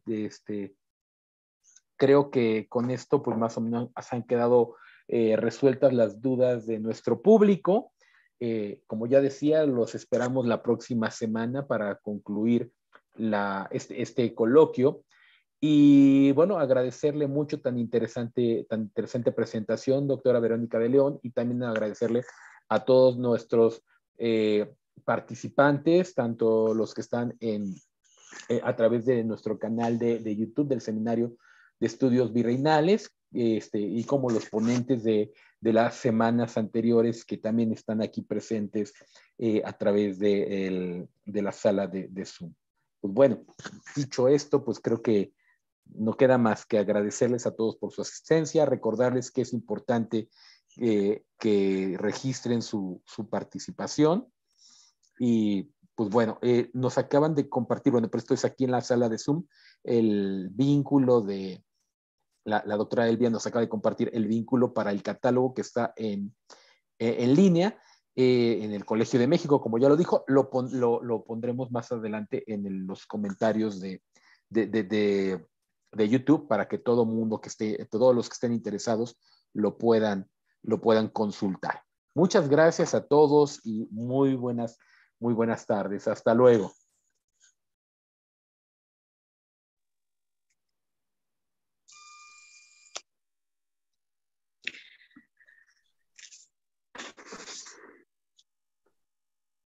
creo que con esto pues más o menos han quedado resueltas las dudas de nuestro público. Como ya decía, los esperamos la próxima semana para concluir este coloquio. Y bueno, agradecerle mucho tan interesante presentación, doctora Verónica de León, y también agradecerle a todos nuestros participantes, tanto los que están a través de nuestro canal de YouTube del Seminario de Estudios Virreinales, y como los ponentes de las semanas anteriores que también están aquí presentes a través de la sala de Zoom. Pues bueno, dicho esto, pues creo que no queda más que agradecerles a todos por su asistencia, recordarles que es importante que registren su participación. Y pues bueno, nos acaban de compartir, bueno, pero esto es aquí en la sala de Zoom, el vínculo de la doctora Elvia nos acaba de compartir el vínculo para el catálogo que está en línea en el Colegio de México, como ya lo dijo, lo pondremos más adelante en los comentarios de YouTube para que todo mundo todos los que estén interesados lo puedan consultar. Muchas gracias a todos y muy buenas tardes. Hasta luego.